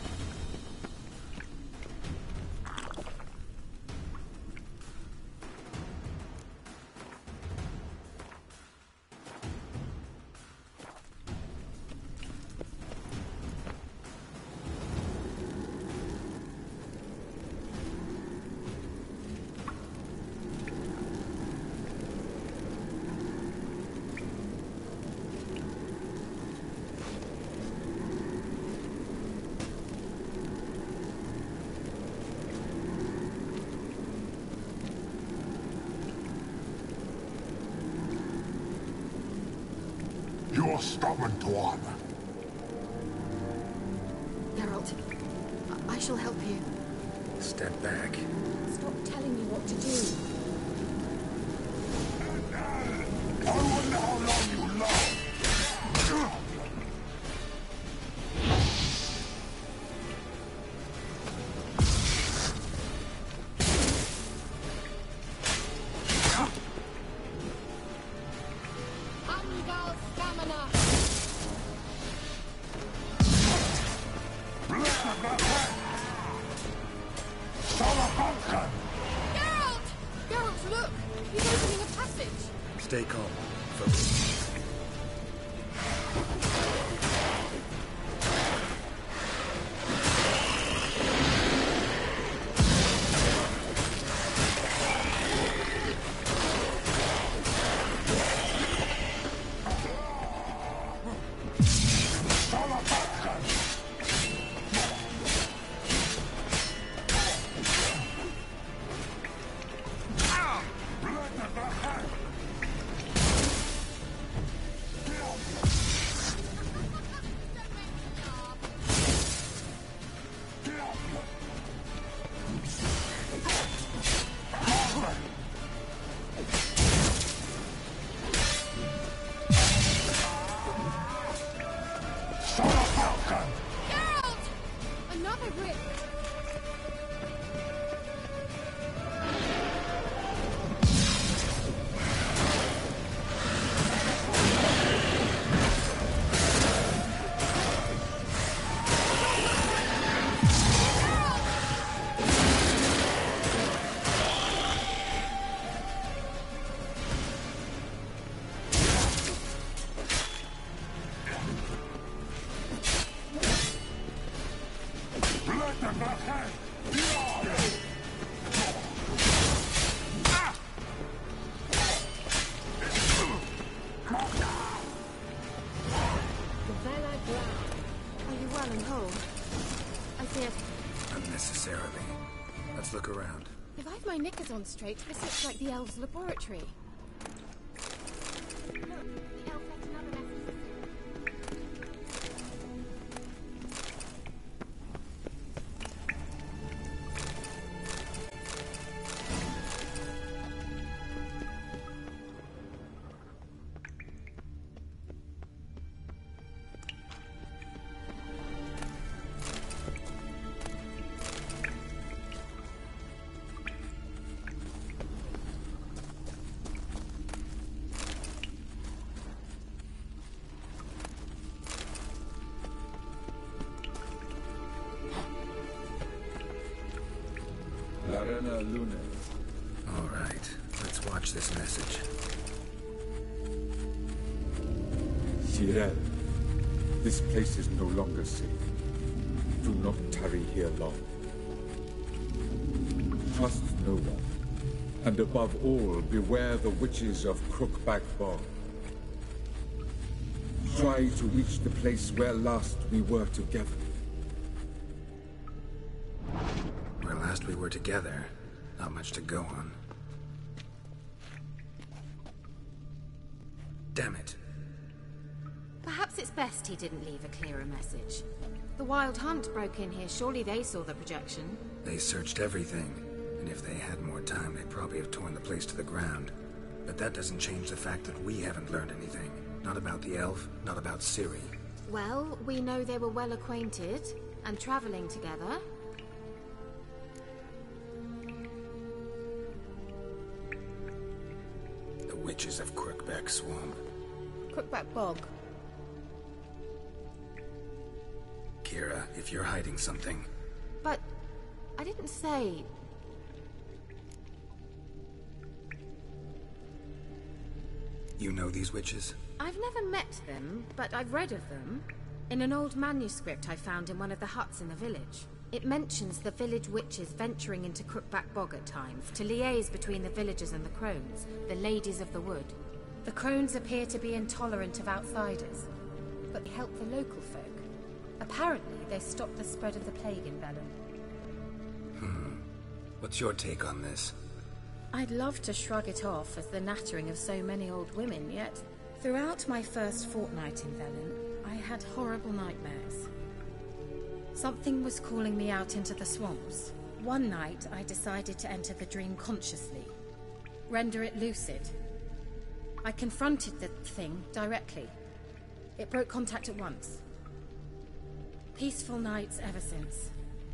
You're stubborn, Tuan. Geralt, I, I shall help you. Step back. Stop telling me what to do. I wonder how long you last. Angal stamina. He's opening a passage! Stay calm. Focus. On straight, this looks like the elves' laboratory. Look, the elf left another message. Larena Luna. All right, let's watch this message. Cirel, this place is no longer safe. Do not tarry here long. Trust no one. And above all, beware the witches of Crookback Bog. Try to reach the place where last we were together. Where last we were together, not much to go on. Damn it. Perhaps it's best he didn't leave a clearer message. The Wild Hunt broke in here. Surely they saw the projection. They searched everything, and if they had more time, they'd probably have torn the place to the ground. But that doesn't change the fact that we haven't learned anything. Not about the elf, not about Ciri. Well, we know they were well acquainted, and traveling together. The witches of Crookback Swamp. Crookback Bog. Kira, if you're hiding something... But... I didn't say... You know these witches? I've never met them, but I've read of them. In an old manuscript I found in one of the huts in the village. It mentions the village witches venturing into Crookback Bog at times, to liaise between the villagers and the crones, the ladies of the wood. The crones appear to be intolerant of outsiders, but they help the local folk. Apparently, they stopped the spread of the plague in Velen. Hmm. What's your take on this? I'd love to shrug it off as the nattering of so many old women, yet throughout my first fortnight in Velen, I had horrible nightmares. Something was calling me out into the swamps. One night, I decided to enter the dream consciously, render it lucid. I confronted the thing directly. It broke contact at once. Peaceful nights ever since.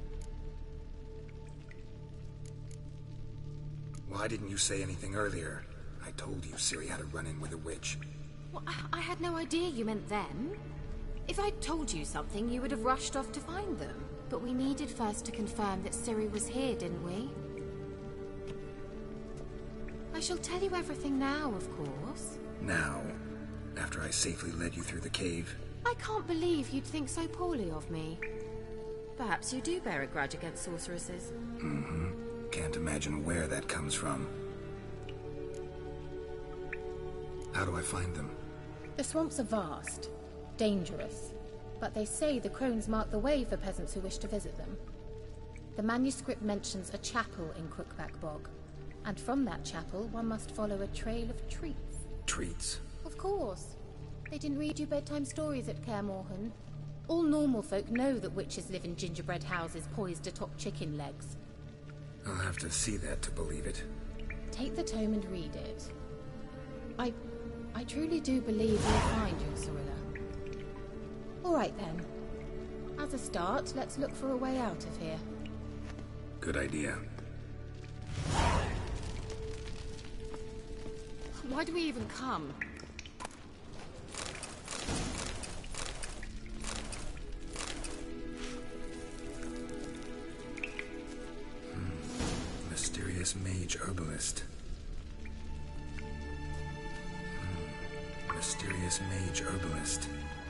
Why didn't you say anything earlier? I told you Ciri had a run-in with a witch. Well, I, I had no idea you meant them. If I'd told you something, you would have rushed off to find them. But we needed first to confirm that Ciri was here, didn't we? I shall tell you everything now, of course. Now, after I safely led you through the cave. I can't believe you'd think so poorly of me. Perhaps you do bear a grudge against sorceresses. Mm-hmm. Can't imagine where that comes from. How do I find them? The swamps are vast, dangerous, but they say the crones mark the way for peasants who wish to visit them. The manuscript mentions a chapel in Crookback Bog, and from that chapel one must follow a trail of treats. Treats? Of course. They didn't read you bedtime stories at Kaer Morhen. All normal folk know that witches live in gingerbread houses poised atop chicken legs. I'll have to see that to believe it. Take the tome and read it. I... I truly do believe you'll find your Sorilla. All right then. As a start, let's look for a way out of here. Good idea. Why do we even come? Hmm. Mysterious mage herbalist. Hmm. Mysterious mage herbalist.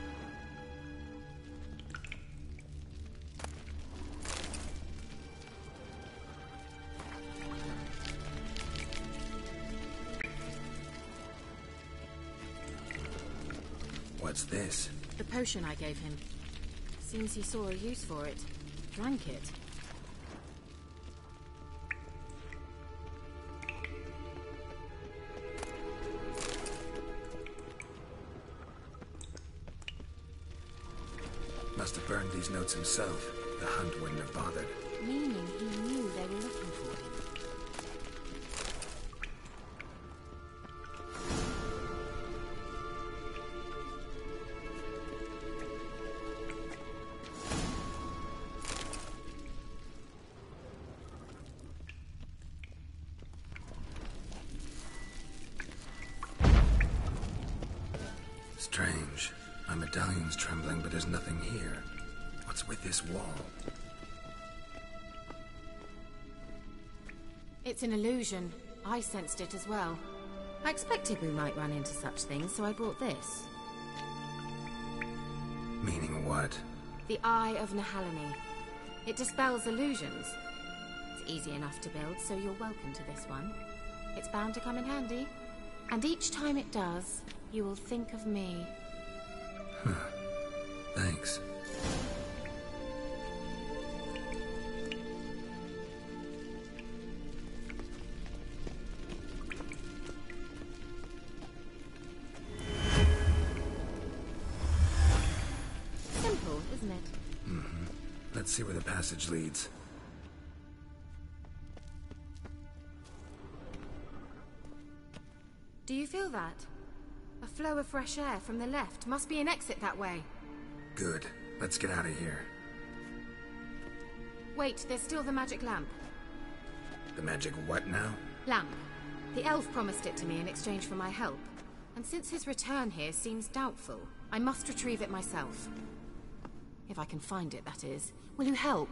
What's this? The potion I gave him. Seems he saw a use for it. Drank it. Must have burned these notes himself. The hunt wouldn't have bothered. Meaning he knew they were looking for him. Strange. My medallion's trembling, but there's nothing here. What's with this wall? It's an illusion. I sensed it as well. I expected we might run into such things, so I brought this. Meaning what? The Eye of Nehaleni. It dispels illusions. It's easy enough to build, so you're welcome to this one. It's bound to come in handy. And each time it does, you will think of me. Huh. Thanks. Simple, isn't it? Mm-hmm. Let's see where the passage leads. Do you feel that? A flow of fresh air from the left. Must be an exit that way. Good. Let's get out of here. Wait, there's still the magic lamp. The magic what now? Lamp. The elf promised it to me in exchange for my help. And since his return here seems doubtful, I must retrieve it myself. If I can find it, that is. Will you help?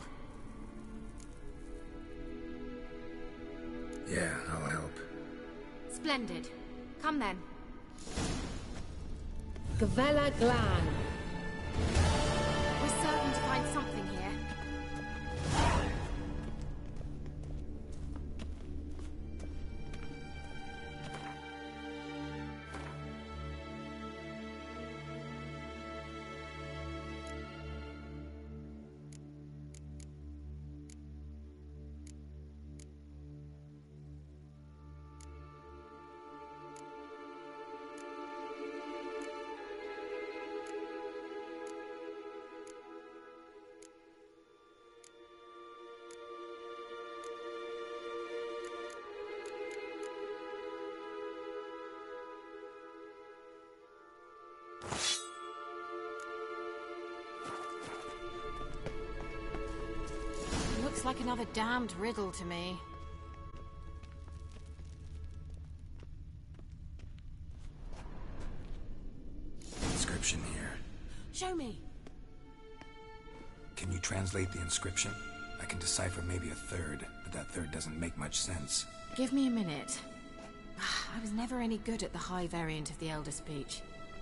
Yeah, I'll help. Splendid. Come then. Gavella Glan. We're certain to find something here. Looks like another damned riddle to me. Inscription here. Show me. Can you translate the inscription? I can decipher maybe a third, but that third doesn't make much sense. Give me a minute. I was never any good at the high variant of the Elder Speech.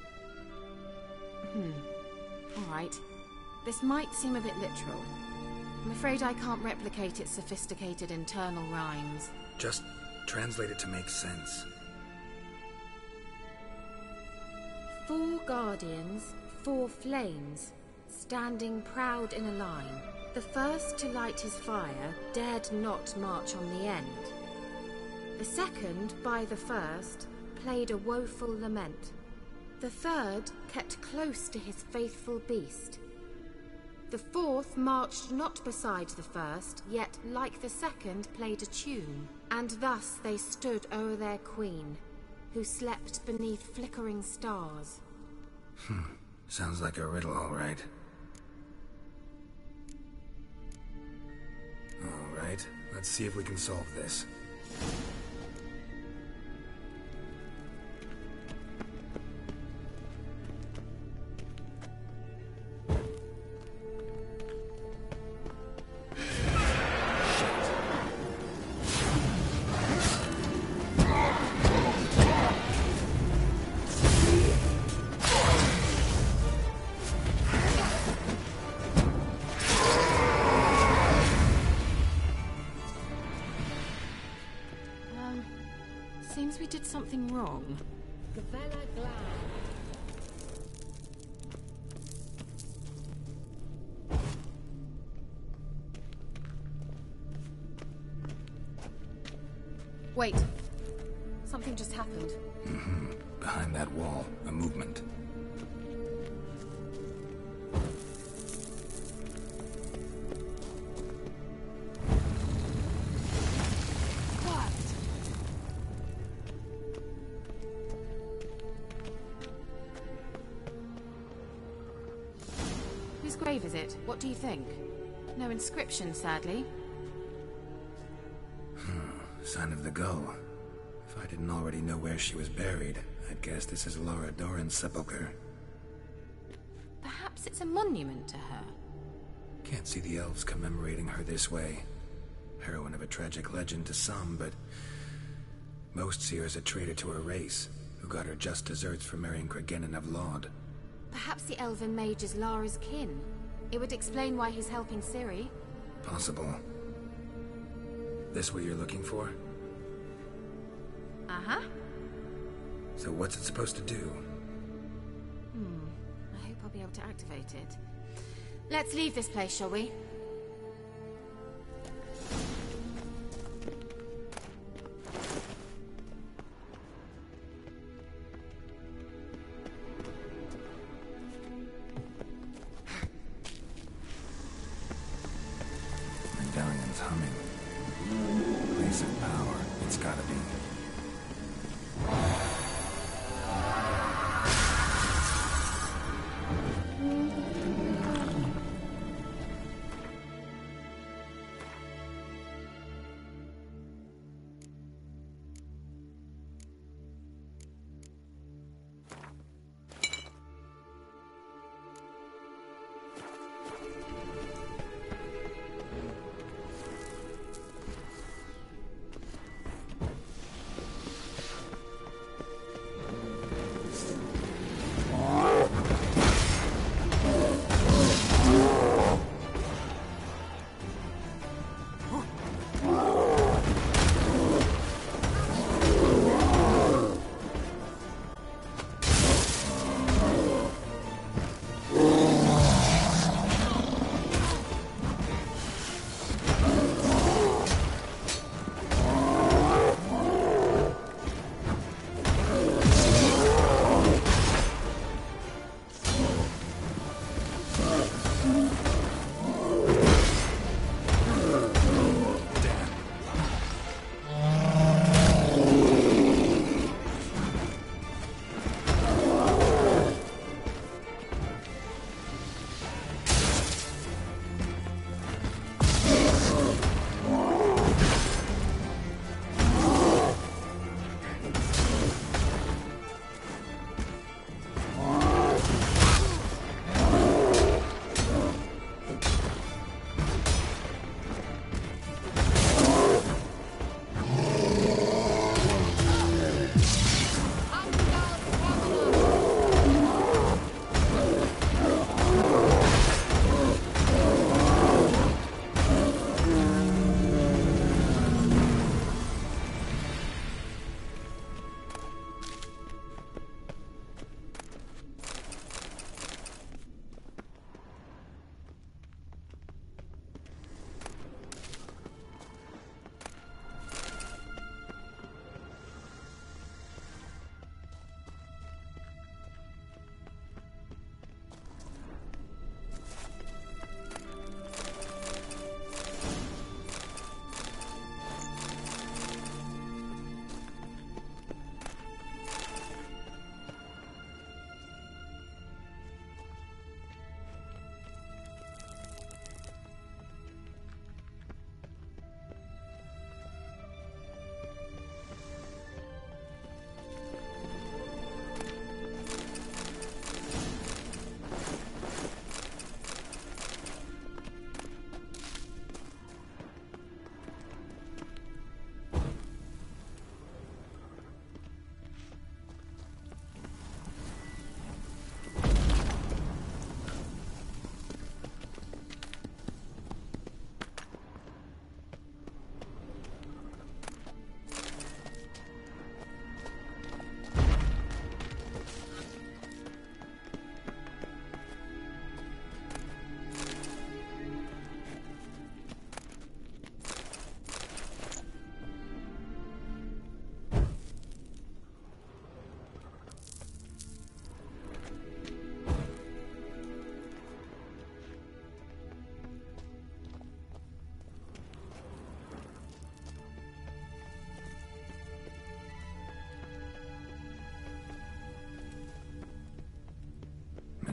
Hmm. Alright. This might seem a bit literal. I'm afraid I can't replicate its sophisticated internal rhymes. Just translate it to make sense. Four guardians, four flames, standing proud in a line. The first to light his fire dared not march on the end. The second, by the first, played a woeful lament. The third kept close to his faithful beast. The fourth marched not beside the first, yet, like the second, played a tune. And thus they stood o'er their queen, who slept beneath flickering stars. Hmm. Sounds like a riddle, all right. All right, let's see if we can solve this. Seems we did something wrong. Gavella Glan. Wait. Something just happened. Mm-hmm. Behind that wall, a movement. Whose grave is it? What do you think? No inscription, sadly. Sign of the gull. If I didn't already know where she was buried, I'd guess this is Laura Doran's sepulcher. Perhaps it's a monument to her. Can't see the elves commemorating her this way. Heroine of a tragic legend to some, but most see her as a traitor to her race, who got her just deserts for marrying Cregennan of Laud. Perhaps the elven mage is Lara's kin. It would explain why he's helping Ciri. Possible. This what you're looking for? Uh-huh. So what's it supposed to do? Hmm. I hope I'll be able to activate it. Let's leave this place, shall we? Medallion's humming. Place of power. It's gotta be.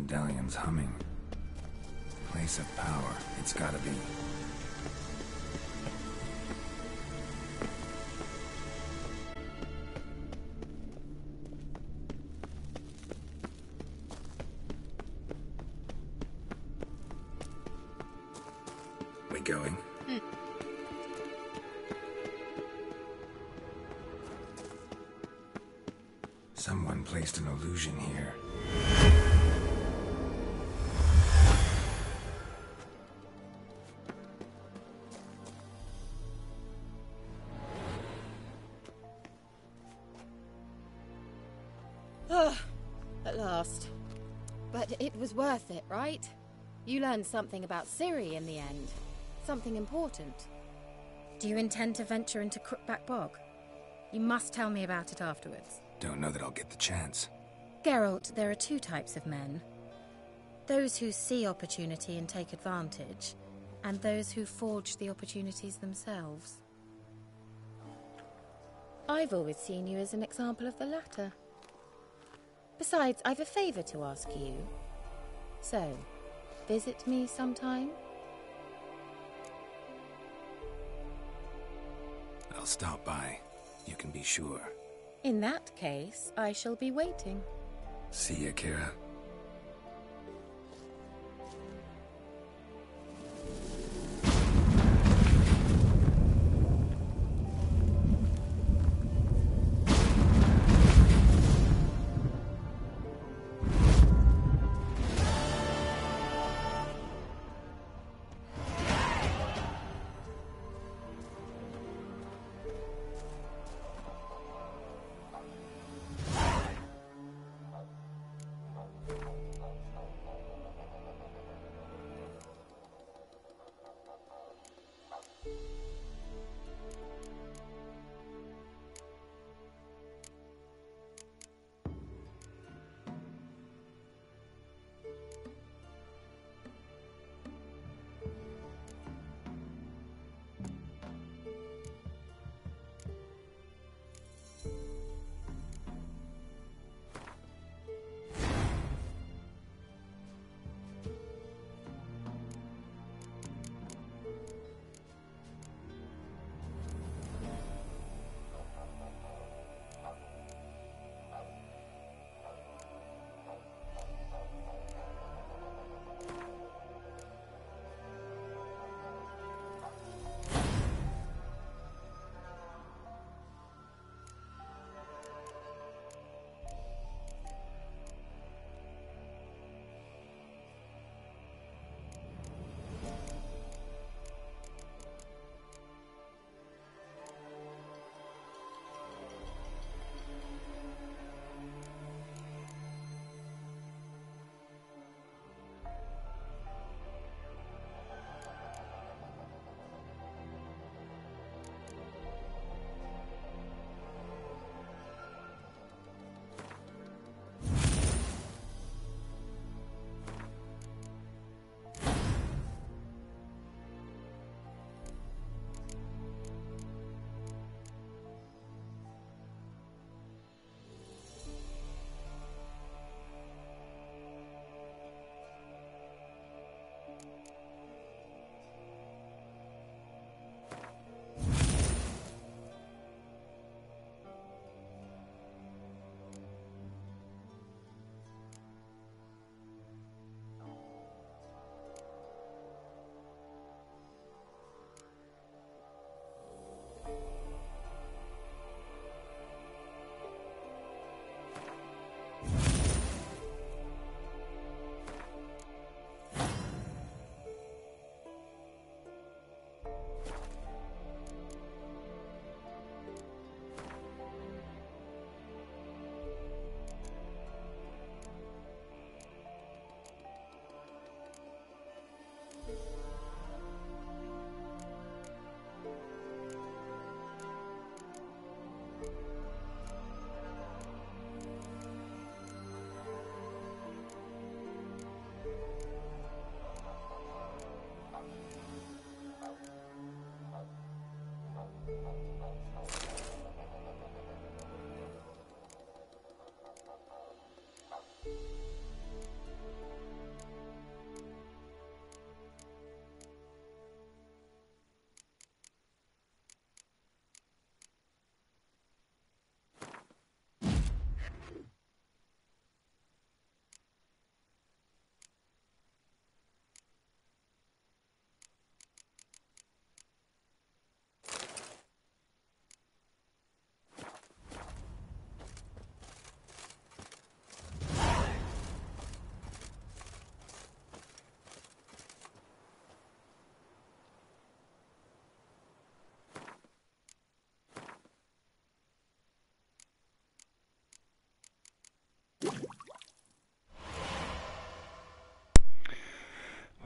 medallion's humming. Place of power, it's gotta be. We going? Hmm. Someone placed an illusion here. Ah, at last. But it was worth it, right? You learned something about Ciri in the end. Something important. Do you intend to venture into Crookback Bog? You must tell me about it afterwards. Don't know that I'll get the chance. Geralt, there are two types of men. Those who see opportunity and take advantage, and those who forge the opportunities themselves. I've always seen you as an example of the latter. Besides, I've a favor to ask you. So, visit me sometime? I'll stop by. You can be sure. In that case, I shall be waiting. See ya, Kira.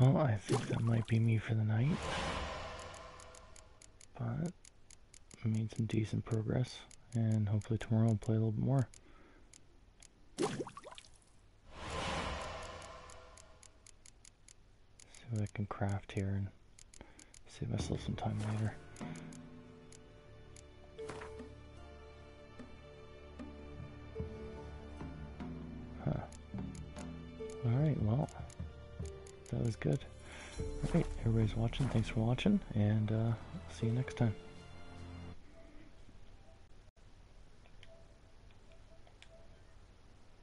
Well, I think that might be me for the night. But I made some decent progress, and hopefully tomorrow I'll play a little bit more. See what I can craft here and save myself some time later. Huh. Alright, well, that was good. Alright, everybody's watching. Thanks for watching, and uh, see you next time.